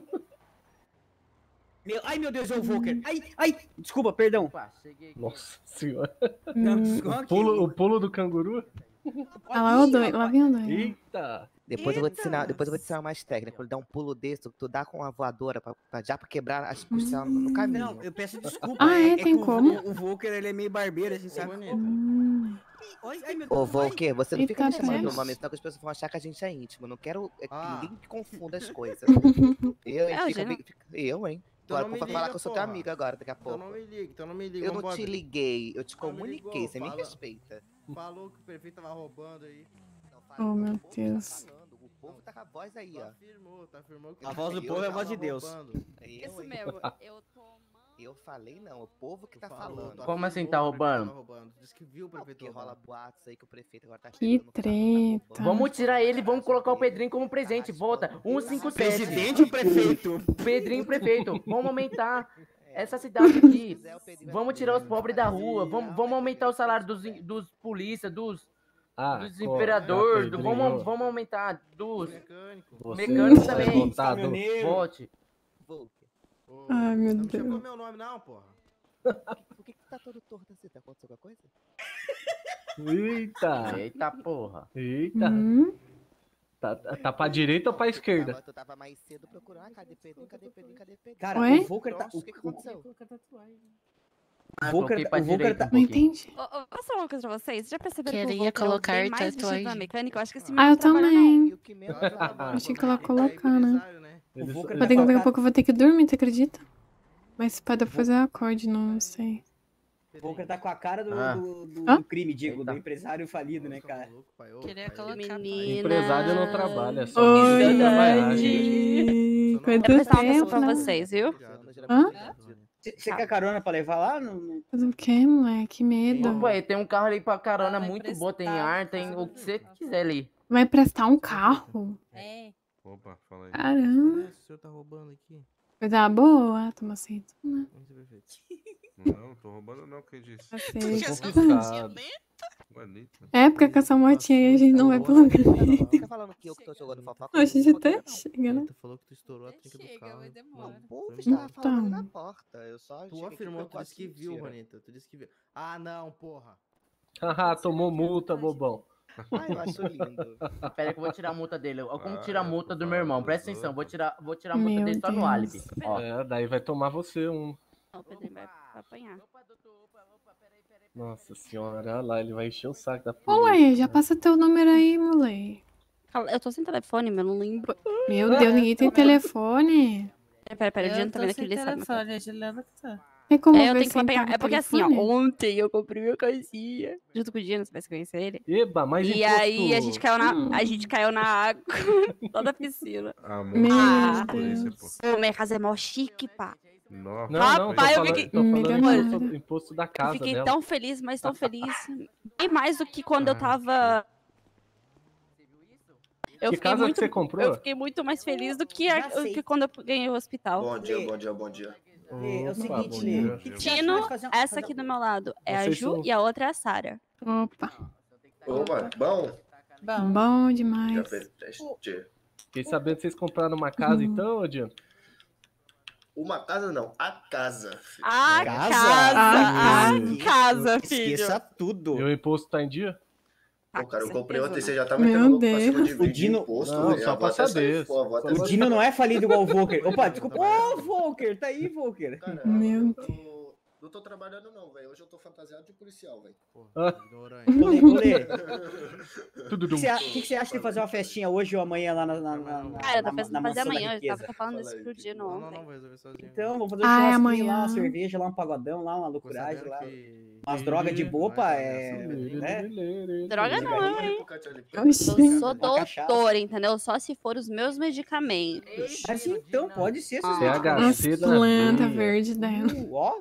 Meu, ai, meu Deus, é o Volker. Ai, ai, desculpa, perdão. Opa, cheguei aqui. Nossa senhora. Não, Hum. desculpa, O pulo, o pulo do canguru? Ah, lá o doido, lá vem o doido. Eita! Depois eu vou te ensinar, depois eu vou te ensinar mais técnica. Ele dá um pulo desse, tu dá com uma voadora pra, pra já pra quebrar as costelas no, no caminho. Não, eu peço desculpa. Ah, é? que Tem o- como? O, o Volker, ele é meio barbeiro, assim, sabe? Hum. Ai, ai, meu Ô, Deus, ai. Volker, você não fica me Eita, chamando pera. pelo nome, senão que as pessoas vão achar que a gente é íntimo. Eu não quero é, que Ah. ninguém confunda as coisas. Eu, hein? É, o Fica, Geno. fica- eu, hein? Então Agora não me vai falar liga, que eu sou porra. teu amigo agora, daqui a Então pouco. não me liga, então não me liga. Eu não vambora. te liguei, eu te Ah, me comuniquei, ligou, você me fala. respeita. Falou que o prefeito tava roubando aí. Não, fala, Oh, o meu povo tá Deus. falando, o povo tá com a voz aí, Tu ó. afirmou, tu afirmou que A voz do eu povo é a tava voz de Deus. roubando. Eu, Isso hein? mesmo, eu tô... Eu falei não, o povo que Tu tá falou, falando. tu Como assim afirmou tá que o prefeito roubando? tava roubando. Tu disse que viu o Não, prefeito porque rola roubando. boatos aí que o prefeito agora tá Que chegando no carro, tá roubando. treta. Vamos tirar ele, vamos colocar o Pedrinho como presente. Volta. cento e cinquenta e sete. Presidente ou prefeito? Pedrinho prefeito. Vamos aumentar essa cidade aqui. Vamos tirar os pobres da rua. Vamos, vamos aumentar o salário dos, dos polícia, dos, Ah, dos co- imperadores. ah, do- Pedrinho, vamos, vamos aumentar dos Mecânico. você mecânicos vai também. votar do- Caminhoneiro. Vote. Volker, Ô, Ai, meu não me chamou Deus. meu nome não, porra. por que que tu tá todo torto assim? Tá acontecendo alguma coisa? Eita! Eita porra. Eita! Hum. Tá, tá pra direita ou pra Tu esquerda? tava, tu tava mais cedo procurando. Ah, cadê Pedrinho? Cadê Pedrinho? Cadê Pedrinho? Cara, Oi? o Volker tá. Nossa, O, o que que o, aconteceu? o Ah, Volker, coloquei pra o Volker direita tá. um Não pouquinho. entendi. Ô, ô, posso falar uma coisa pra vocês? Já perceberam que o Queria Volker é o colocar bem mais vestido tatuagem. na mecânica? Eu acho que esse Ah, menino eu não trabalha, não. também. E o que menos trabalha. Achei que Ele ela tá colocar, né? empresário, né? O Eles- Volker eles- Vai ter que, daqui a colocar- pouco eu vou ter que dormir, tu acredita? Mas pode dar pra fazer acorde, não sei. O Volker tá com a cara do, Ah. do, do- Hã? do crime, digo, Eita. do empresário falido, né, cara? Queria colocar. Menina. Empresário não trabalha, é só Oi, quem trabalhar, gente. Oi, Eu quanto vou prestar uma atenção tempo, pra né? vocês, viu? Hã? Você quer carona pra levar lá? Não, não- Fazer o quê, moleque? Que medo. Pô, aí tem um carro ali pra carona Vai muito bom, tem prestar, ar, tem o que você quiser ali. Vai prestar um carro? É. Opa, fala aí. Caramba. O senhor tá roubando aqui? Coisa boa, toma aceito, né? Muito perfeito. Não, tô roubando não, quem disse? Aceito. Confiscado. Bonito. É, porque com essa motinha aí a gente não vai pro lugar. Não fica falando que eu que tô jogando fofoca. Hoje não já vou até querer, não. chega, né? Tu falou que tu estourou a trinca do Chega, carro. mas Não, demora. O povo foi estava mal. falando na Então. porta. Eu só Tu cheguei aqui afirmou, pelo tu disse que quarto, viu, mentira. Ronita. Tu disse que viu. Ah, não, porra. Haha, tomou multa, bobão. Ai, eu acho lindo. Pera aí que eu vou tirar a multa dele. Ó, como tira a multa do meu irmão? Presta atenção, vou tirar, vou tirar a multa Meu dele só no Deus. álibi. Ó. É, daí vai tomar você um. O Pedrinho vai apanhar. Nossa senhora, olha lá, ele vai encher o saco da Ô, polícia. ué, já passa teu número aí, moleque. Cala- Eu tô sem telefone, meu, não lembro. Meu Deus, ninguém tem telefone. Pera, pera, o Eu Diano tá tô vendo aqui, sem ele sabe. uma coisa. telefone, a Juliana que tá. Tem como É, eu ver tenho que sem pegar. tá com É porque assim, ó, telefone? ontem eu comprei minha coisinha. Junto com o Diano, você vai conhecer ele. Eba, mas E imposto... aí a gente caiu na, Hum. a gente caiu na água, lá da piscina. Ah, Meu muito polícia, pô. Pô, minha casa é mó chique, pá. Nossa, Não, não, tô Rapaz, eu falando, fiquei- tô falando Mega imposto, nada. imposto da Eu casa fiquei dela. tão feliz, mas tão feliz. E mais do que quando eu tava. Eu Que fiquei casa que muito, você comprou? Eu fiquei muito mais feliz do que, a- Já sei. que quando eu ganhei o hospital. Bom dia, bom dia, bom dia. Opa, É bom o seguinte, Lê, dia. o que que você acha Tino, de fazer um- essa fazer aqui um- do meu lado é a Vocês Ju são- e a outra é a Sara. Opa, Opa, bom? Bom, bom Já demais. fez teste. Fiquei sabendo que vocês compraram uma casa Uhum. então, ô Diano? Uma casa não, a casa. filho. A Casa? casa! Ah, A Hum. casa, filho! Esqueça tudo. E o imposto tá em dia? Pô, cara, eu com comprei ontem, certeza, você já tá Meu metendo louco pra Deus. cima de O mim de Dino- imposto. Não, velho. só Eu vou pra até sair saber, fora, vou só até pra O sair Dino não é falido igual o Volker. Opa, desculpa. Ô, Volker, tá aí, Volker. Cara, Meu eu tô... não tô trabalhando não, velho. Hoje eu tô fantasiado de policial, velho. Olê, olê. Tudo O que você a- que que você acha de fazer uma festinha hoje ou amanhã lá na, na, na, na, Cara, eu na, tô pensando na em fazer mansão da amanhã. Eu riqueza? tava falando Fala isso aí, pro Vitor. Dino ontem. vou resolver sozinho. Então, vamos fazer um Ah, é churrasquinho amanhã. lá, uma cerveja lá, um pagodão lá, uma loucuragem lá. Umas drogas de boa, pá, é... né? Droga não, hein? Oxi. Eu sou Uma cachaça. doutora, entendeu? Só se for os meus medicamentos. Mas então, pode ser. Ah. T H As C da plantas veia. verdes dela. Uh, ó,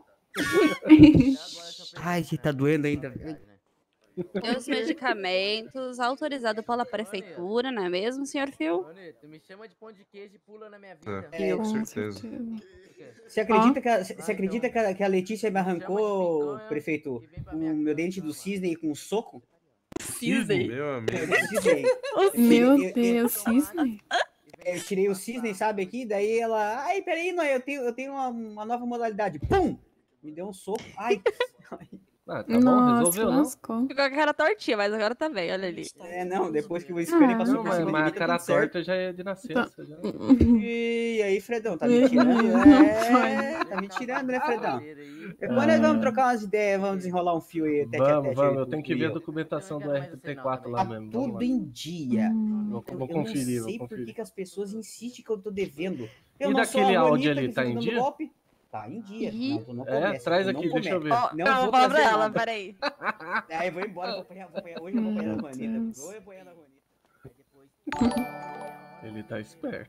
Ai, que tá doendo ainda. Meus medicamentos autorizados pela prefeitura, não é mesmo, senhor Phil? Tu me chama de pão de queijo e pula na minha É, vida. É, com Com certeza. você acredita, que a, você acredita que a, que a Letícia me arrancou, prefeito, o meu dente do cisne com um soco? Cisne. Meu É, amigo. do cisne. Meu Eu- eu- Deus, cisne. Eu tirei o cisne, sabe, aqui, daí ela... Ai, peraí, não, eu tenho, eu tenho uma, uma nova modalidade. Pum! Me deu um soco. Ai, Ah, tá bom, Nossa, resolveu não? lascou. Ficou com a cara tortinha, mas agora tá bem, olha ali. é, não, depois que o Scully Ah, passou Não, por mas, cima de mas mim, a tá cara tudo certo. torta já é de nascença. Já. E aí, Fredão, tá me tirando? É, tá me tirando, né, Fredão? Depois nós vamos trocar umas ideias, vamos desenrolar um fio aí, tete a Vamos, tete. vamos, aí eu com- tenho que com ver a eu. documentação do R T T quatro lá Tá mesmo. Vamos tudo lá. em dia. Vou, Eu, vou eu conferir, não vou sei por que, conferir. que as pessoas insistem que eu tô devendo. Eu E não sou a daquele áudio Juanita ali, que tá fica em dando dia? golpe. Tá em dia. Ih. Não, tu não É, começa, traz tu não aqui, deixa eu começa. ver. Não eu vou vou falar pra trazer ela, nada. peraí. Aí eu vou embora, vou apanhar, vou apanhar. Hoje eu vou apanhar da Meu Juanita. Deus. Vou apanhar da Juanita. Ele tá esperto.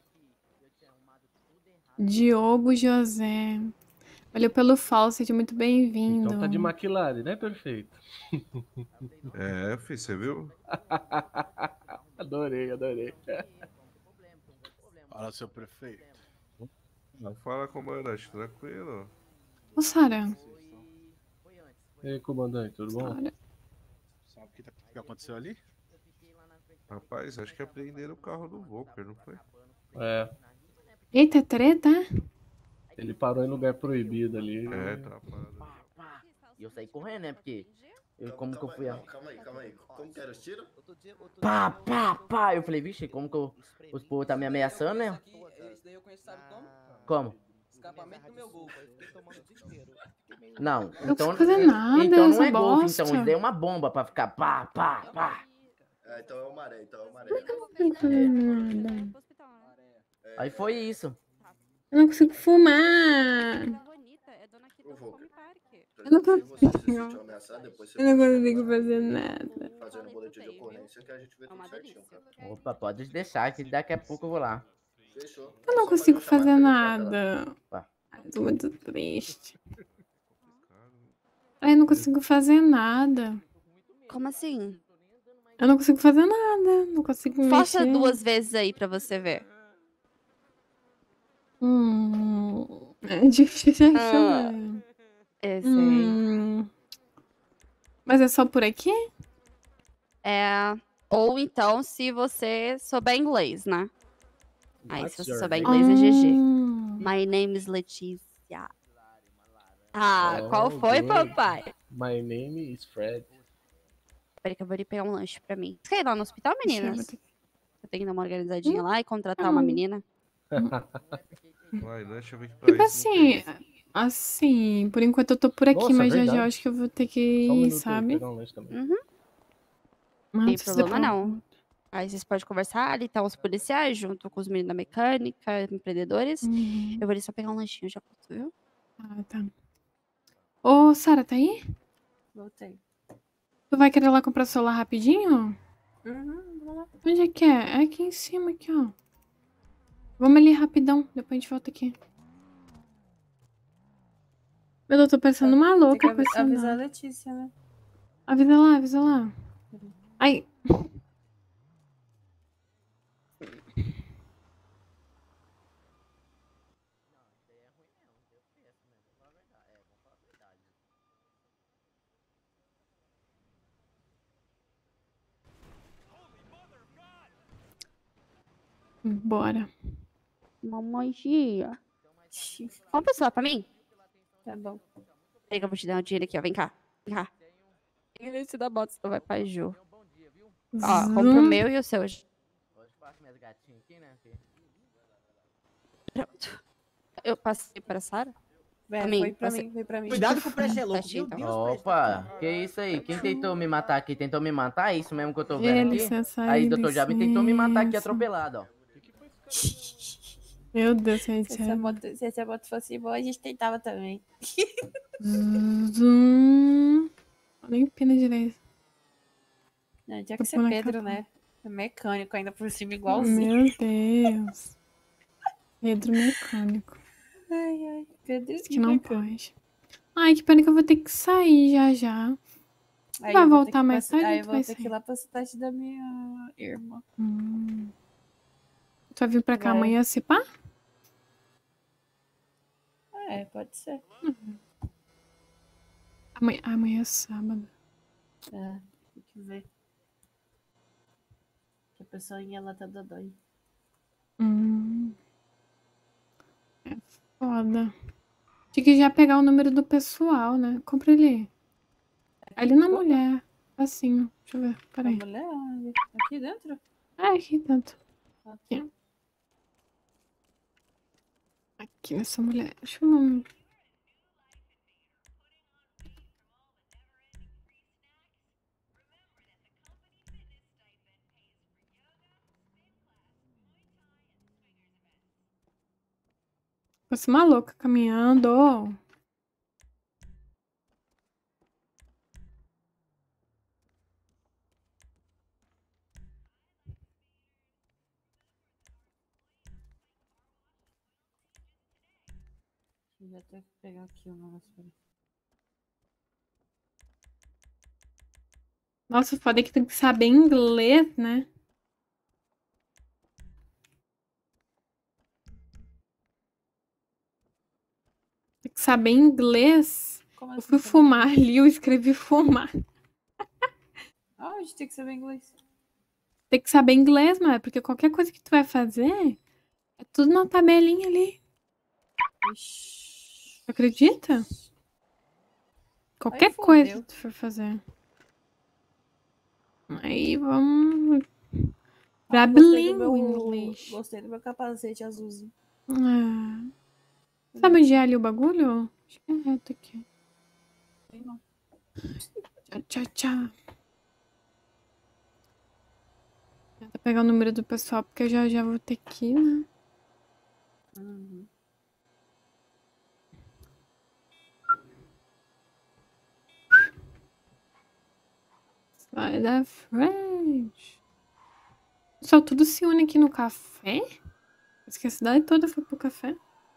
Diogo José. Valeu pelo follow, seja muito bem-vindo. Então tá de McLaren, né, perfeito? É, filho, você viu? Adorei, adorei. Fala, seu prefeito. Não fala, comandante, tranquilo. Ô, Sara. E aí, comandante, tudo bom? Sara. Sabe o que, tá- o que aconteceu ali? Rapaz, acho que apreenderam o carro do Volker, não foi? É, Eita, treta? ele parou em lugar proibido ali. É, tá parado. E eu saí correndo, né? Porque. Eu, Calma, como que eu calma fui aí, a. não, calma aí, calma aí. Como que era os tiros? Pá, pá, pá! Eu falei, vixe, como que eu. Os povos tá me ameaçando, né? Esse daí eu conheço, sabe como? Como? Escapamento do meu gol. Não, Não então. consigo fazer nada, então não essa é golfe, bosta. então. Isso daí é uma bomba pra ficar pá, pá, pá. É, então é o maré, então é o maré. Não consigo fazer nada. Aí foi isso. Eu não consigo fumar. Ô, Volker, Eu não se você se consigo. sentiu ameaçado, depois você Eu não pode consigo chamar fazer nada. fazendo um boletim de ocorrência que a gente vê tudo certinho, cara. Opa, pode deixar que daqui a pouco eu vou lá. Fechou. Eu não consigo fazer nada. Ai, tô muito triste. Ai, eu não consigo fazer nada. Como assim? Eu não consigo fazer nada. Não consigo Faça mexer. duas vezes aí pra você ver. Hum, é difícil Ah, achar. eu sei. Hum, mas é só por aqui? É. Ou então, se você souber inglês, né? Aí, se What's você your souber name? inglês, é G G. Hum. My name is Letícia. Ah, Oh, qual foi, good. papai? My name is Fred. Peraí que eu vou ali pegar um lanche pra mim. Você quer ir lá no hospital, Deixa eu meninas? botar- Eu tenho que dar uma organizadinha Hum, lá e contratar uma não. menina. Vai, lanche eu vi que pra Tipo isso não tem. assim, assim, por enquanto eu tô por aqui, Nossa, mas já já eu verdade. acho que eu vou ter que Só um ir, minuto aí, sabe? pegar um lanche também. Uhum. Mas Não tem não sei se problema depois- não. Aí vocês podem conversar, ali tá os policiais junto com os meninos da mecânica, empreendedores. Uhum. Eu vou ali só pegar um lanchinho, já volto, viu? Ah, tá. Ô, Sara, tá aí? Voltei. Tu vai querer ir lá comprar celular rapidinho? Uhum, vamos lá. Onde é que é? É aqui em cima, aqui, ó. Vamos ali rapidão, depois a gente volta aqui. Meu Deus, eu tô parecendo uma Tem louca que com avi- esse avisar a nome. Letícia, né? Avisa lá, avisa lá. Ai. Bora. Mamãezinha. Vamos pro celular pra mim? Tá bom. Pega, eu vou te dar um dinheiro aqui, ó. Vem cá. Vem cá. Esse da bota, senão vai pra Ju. Ó, compra o Zum. meu e o seu. Pronto. Eu passei pra Sara? Vai, Pra mim, foi pra passei. mim, foi pra mim. Cuidado com o Presto é louco, Certinho, meu então. Deus. Opa, que isso aí? Quem tentou me matar aqui? Tentou me matar? É isso mesmo que eu tô vendo Ê, aqui? licença Aí, aí, doutor Jabi tentou me matar aqui licença. atropelado, ó. Meu Deus, gente. Se essa moto, se essa moto fosse boa, a gente tentava também. Zum. Nem pina direito. Não, tinha Vou que ser pôr na Pedro, capa. né? É mecânico ainda por cima, igualzinho. Meu Deus. Pedro mecânico. Ai, ai, Pedro Isso que não pode. Ai, que pena que eu vou ter que sair já já. Aí Vai eu vou ter voltar que mais passe- tarde Aí ou eu tu vou vai ter que ir sair? lá pra cidade da minha irmã. Hum. Tu vai vir pra cá Vai. amanhã se pá? É, pode ser. Amanhã, amanhã é sábado. É, tem que ver. Que a pessoinha lá tá dodói. Hum. É foda. Tinha que já pegar o número do pessoal, né? Compra ele. Ali na mulher. Assim, ó. Deixa eu ver. A Peraí. mulher onde? Aqui dentro? É, aqui dentro. Aqui. Aqui. Aqui nessa mulher. Deixa eu... Fosse uma louca caminhando. Vou até pegar aqui o negócio pra ele. Nossa, o foda é que tem que saber inglês, né? Tem que saber inglês. Como Eu assim fui saber fumar inglês? ali, eu escrevi fumar. Ah, a gente tem que saber inglês. Tem que saber inglês, mas porque qualquer coisa que tu vai fazer é tudo na tabelinha ali. Ixi. Acredita? Qualquer Aí coisa fodeu. que tu for fazer. Aí vamos pra Ah, gostei do bilíngue meu- inglês. Gostei do meu capacete azulzinho. Ah. Sabe onde é ali o bagulho? Acho que é reto aqui. Tem não. Tchau, tchau, tchau. Tenta pegar o número do pessoal, porque eu já já vou ter que ir, né? Uhum. Sai da frente. O pessoal tudo se une aqui no café? Parece que a cidade toda foi pro café.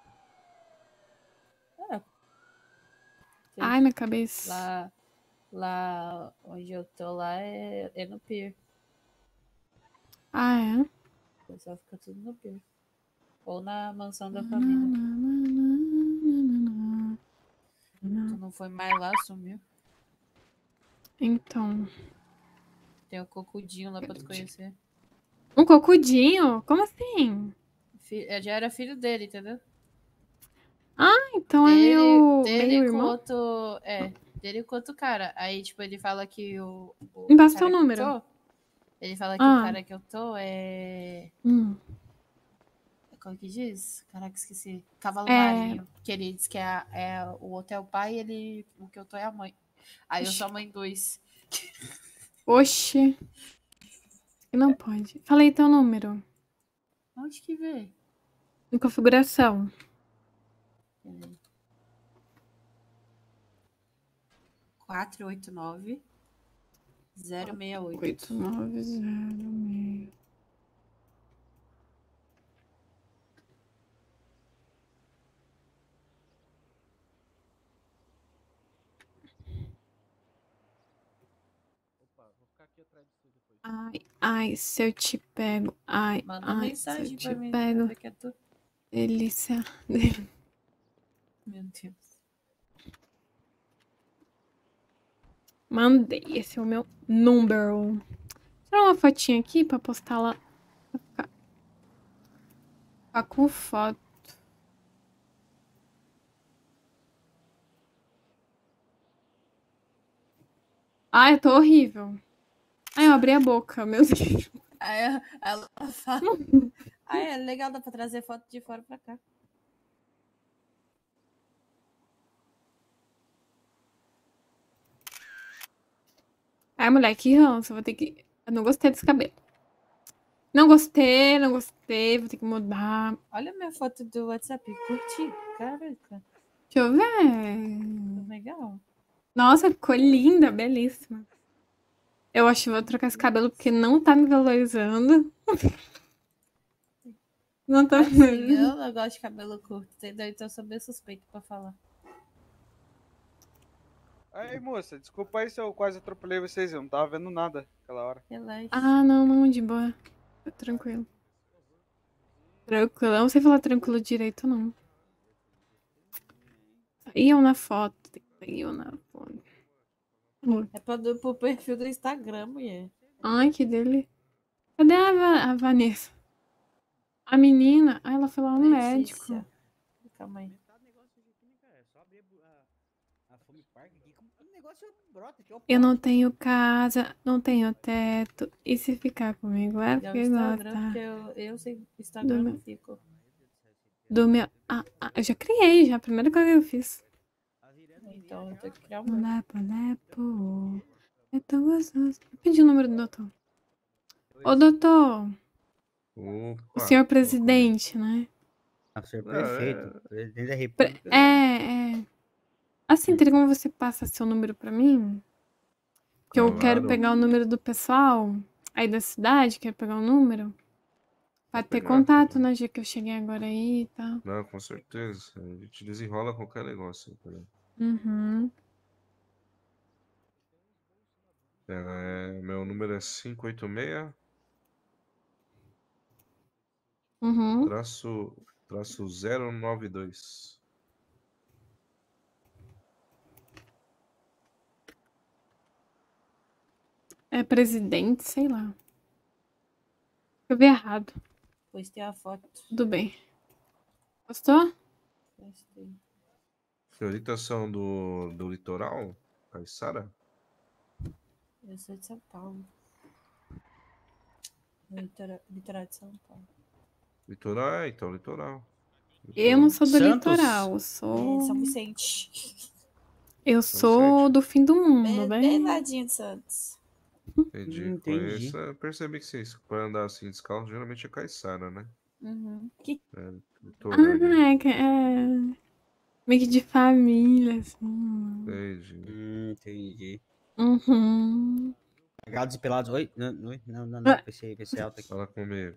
É. Ai, minha cabeça. Lá, lá onde eu tô lá é, é no pier. Ah, é? O pessoal fica tudo no pier. Ou na mansão da família. Tu não foi mais lá, sumiu. Então. Tem o cocudinho lá pra tu conhecer. Um cocudinho? Como assim? Fi- é, Já era filho dele, entendeu? Ah, então é Dele, meu, dele meio com irmão? outro. É. Dele com outro cara. Aí, tipo, ele fala que o. o Me passa cara teu que eu número. tô- ele fala que Ah. o cara que eu tô é. Hum. Como que diz? Caraca, esqueci. Cavalo É. Marinho. Que ele diz que é, é o outro é o pai e ele, o que eu tô é a mãe. Aí eu sou a mãe dois. Oxi. Não pode. Falei teu número. Onde que vê? Em configuração. Peraí. quatro oito nove zero seis oito. oito nove zero seis. Ai, ai, se eu te pego. Ai, Manda ai, mensagem se eu pra te mim. pego. Pra ver que é tu. Delícia. Meu Deus. Mandei. Esse é o meu número. Vou tirar uma fotinha aqui pra postar lá. Pra ficar, ficar com foto. Ai, eu tô horrível. Ai, eu abri a boca, meu Deus. Aí ela- ela fala. Ah, é legal, dá pra trazer foto de fora pra cá. Ai, moleque, que ranço. Vou ter que. Eu não gostei desse cabelo. Não gostei, não gostei. Vou ter que mudar. Olha a minha foto do WhatsApp. Curti. Caraca. Deixa eu ver. Legal. Nossa, ficou linda, belíssima. Eu acho que vou trocar esse cabelo porque não tá me valorizando. Não tá Assim, eu não gosto de cabelo curto, entendeu? Então eu sou bem suspeito pra falar. Aí, moça, desculpa aí se eu quase atropelei vocês, eu não tava vendo nada aquela hora. Relaxa. Ah, não, não, de boa. Tá tranquilo. Tranquilo. Eu não sei falar tranquilo direito, não. Saiu na foto. Saiu na foto. É pra, do- pro perfil do Instagram, mulher. Ai, que dele. Cadê a, Va- a Vanessa? A menina? Ah, ela foi lá no médico. Letícia. Calma aí. O negócio brota aqui, ó. Eu não tenho casa, não tenho teto. E se ficar comigo é É o porque Instagram, gosta porque eu, eu sem Instagram do não meu, fico. do meu... Ah, ah, eu já criei, já. A primeira coisa que eu fiz. Então eu tenho que criar o meu. Lepo, lepo. É tão gostoso. Eu pedi o número do doutor. Ô, doutor. O Opa, senhor presidente, né? Ah, senhor Não, prefeito, presidente da Pre- república. É, é. Assim, teria como você passa seu número pra mim? Que eu quero Claro. pegar o número do pessoal aí da cidade, quero pegar o número. Pra ter pegar, contato, né? Já que eu cheguei agora aí e tal. Não, com certeza. A gente desenrola qualquer negócio. Entendeu? Uhum. É, meu número é cinco oito seis, Uhum. traço, traço zero nove dois. É presidente, sei lá. Eu vi errado. Postei a foto. Tudo bem. Gostou? Postei. Senhoritas são do, do litoral? Caiçara? Eu sou de São Paulo. Litoral, litoral de São Paulo. Litoral, é, então, litoral. Eu não sou do Santos? litoral, eu É, sou. São Vicente. Eu sou do fim do mundo, Bem, bem bem. ladinho de Santos. Entendi. Entendi. Conheço, eu percebi que vocês, para andar assim descalço, geralmente é caiçara, né? Uhum. Que... É, litorâneo. Ah, é, que- é. Meio que de família, assim. Entendi. Hum, entendi. Uhum. Cagados e pelados. Oi? Não, não, não, não. não. Ah. Pensei, pensei alto aqui. Fala comigo.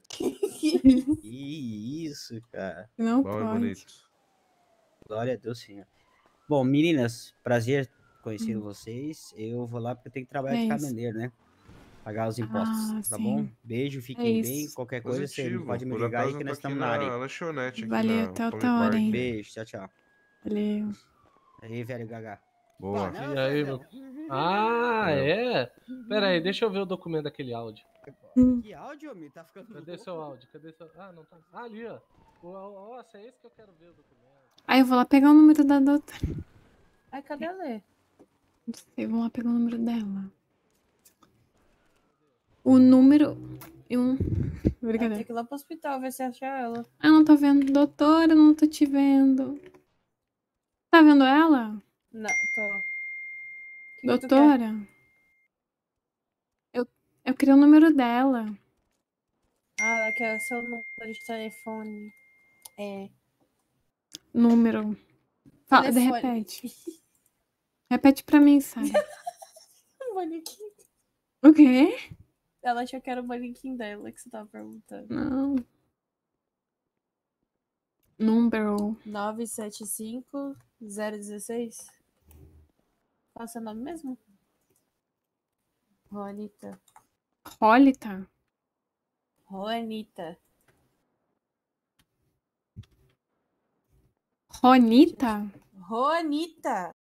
Ih, isso, cara. Não Bom e pode. bonito. Glória a Deus, Senhor. Bom, meninas, prazer conhecer Hum. vocês. Eu vou lá porque eu tenho que trabalhar É de isso. caminhoneiro, né? Pagar os impostos, Ah, tá sim. bom? Beijo, fiquem É bem. isso. Qualquer coisa, você Positivo. pode me Por ligar aí acaso que eu nós tô aqui estamos na área na aí. lanchonete aqui Valeu, na até Home outra hora, Park. hein? Beijo, tchau, tchau. Valeu. Aí, velho Gagá. Boa. E aí, meu... Ah, é? Pera aí, deixa eu ver o documento daquele áudio. Que áudio, amigo? Tá ficando Cadê louco? seu áudio? Cadê seu... Ah, não tá... Ah, ali, ó. O- o- Nossa, é esse que eu quero ver o documento. Aí eu vou lá pegar o número da doutora. Ai, cadê a Lê? Não sei, vamos lá pegar o número dela. O número... Um... Vai Brincadeira. ter que ir lá pro hospital ver se acha ela. Ah, não tô vendo. Doutora, não tô te vendo. Tá vendo ela? Não, tô. Que que tu quer? Doutora? Eu, eu queria o número dela. Ah, ela quer seu número de telefone. É. Número. Fala, de Telefone. repete. Repete pra mim, Sara. Um manequim. O quê? Ela achou que era o manequim dela que você tava perguntando. Não. Número. nove sete cinco zero um seis. Qual é o seu nome mesmo? Juanita. Rolita? Juanita. Ronita? Juanita.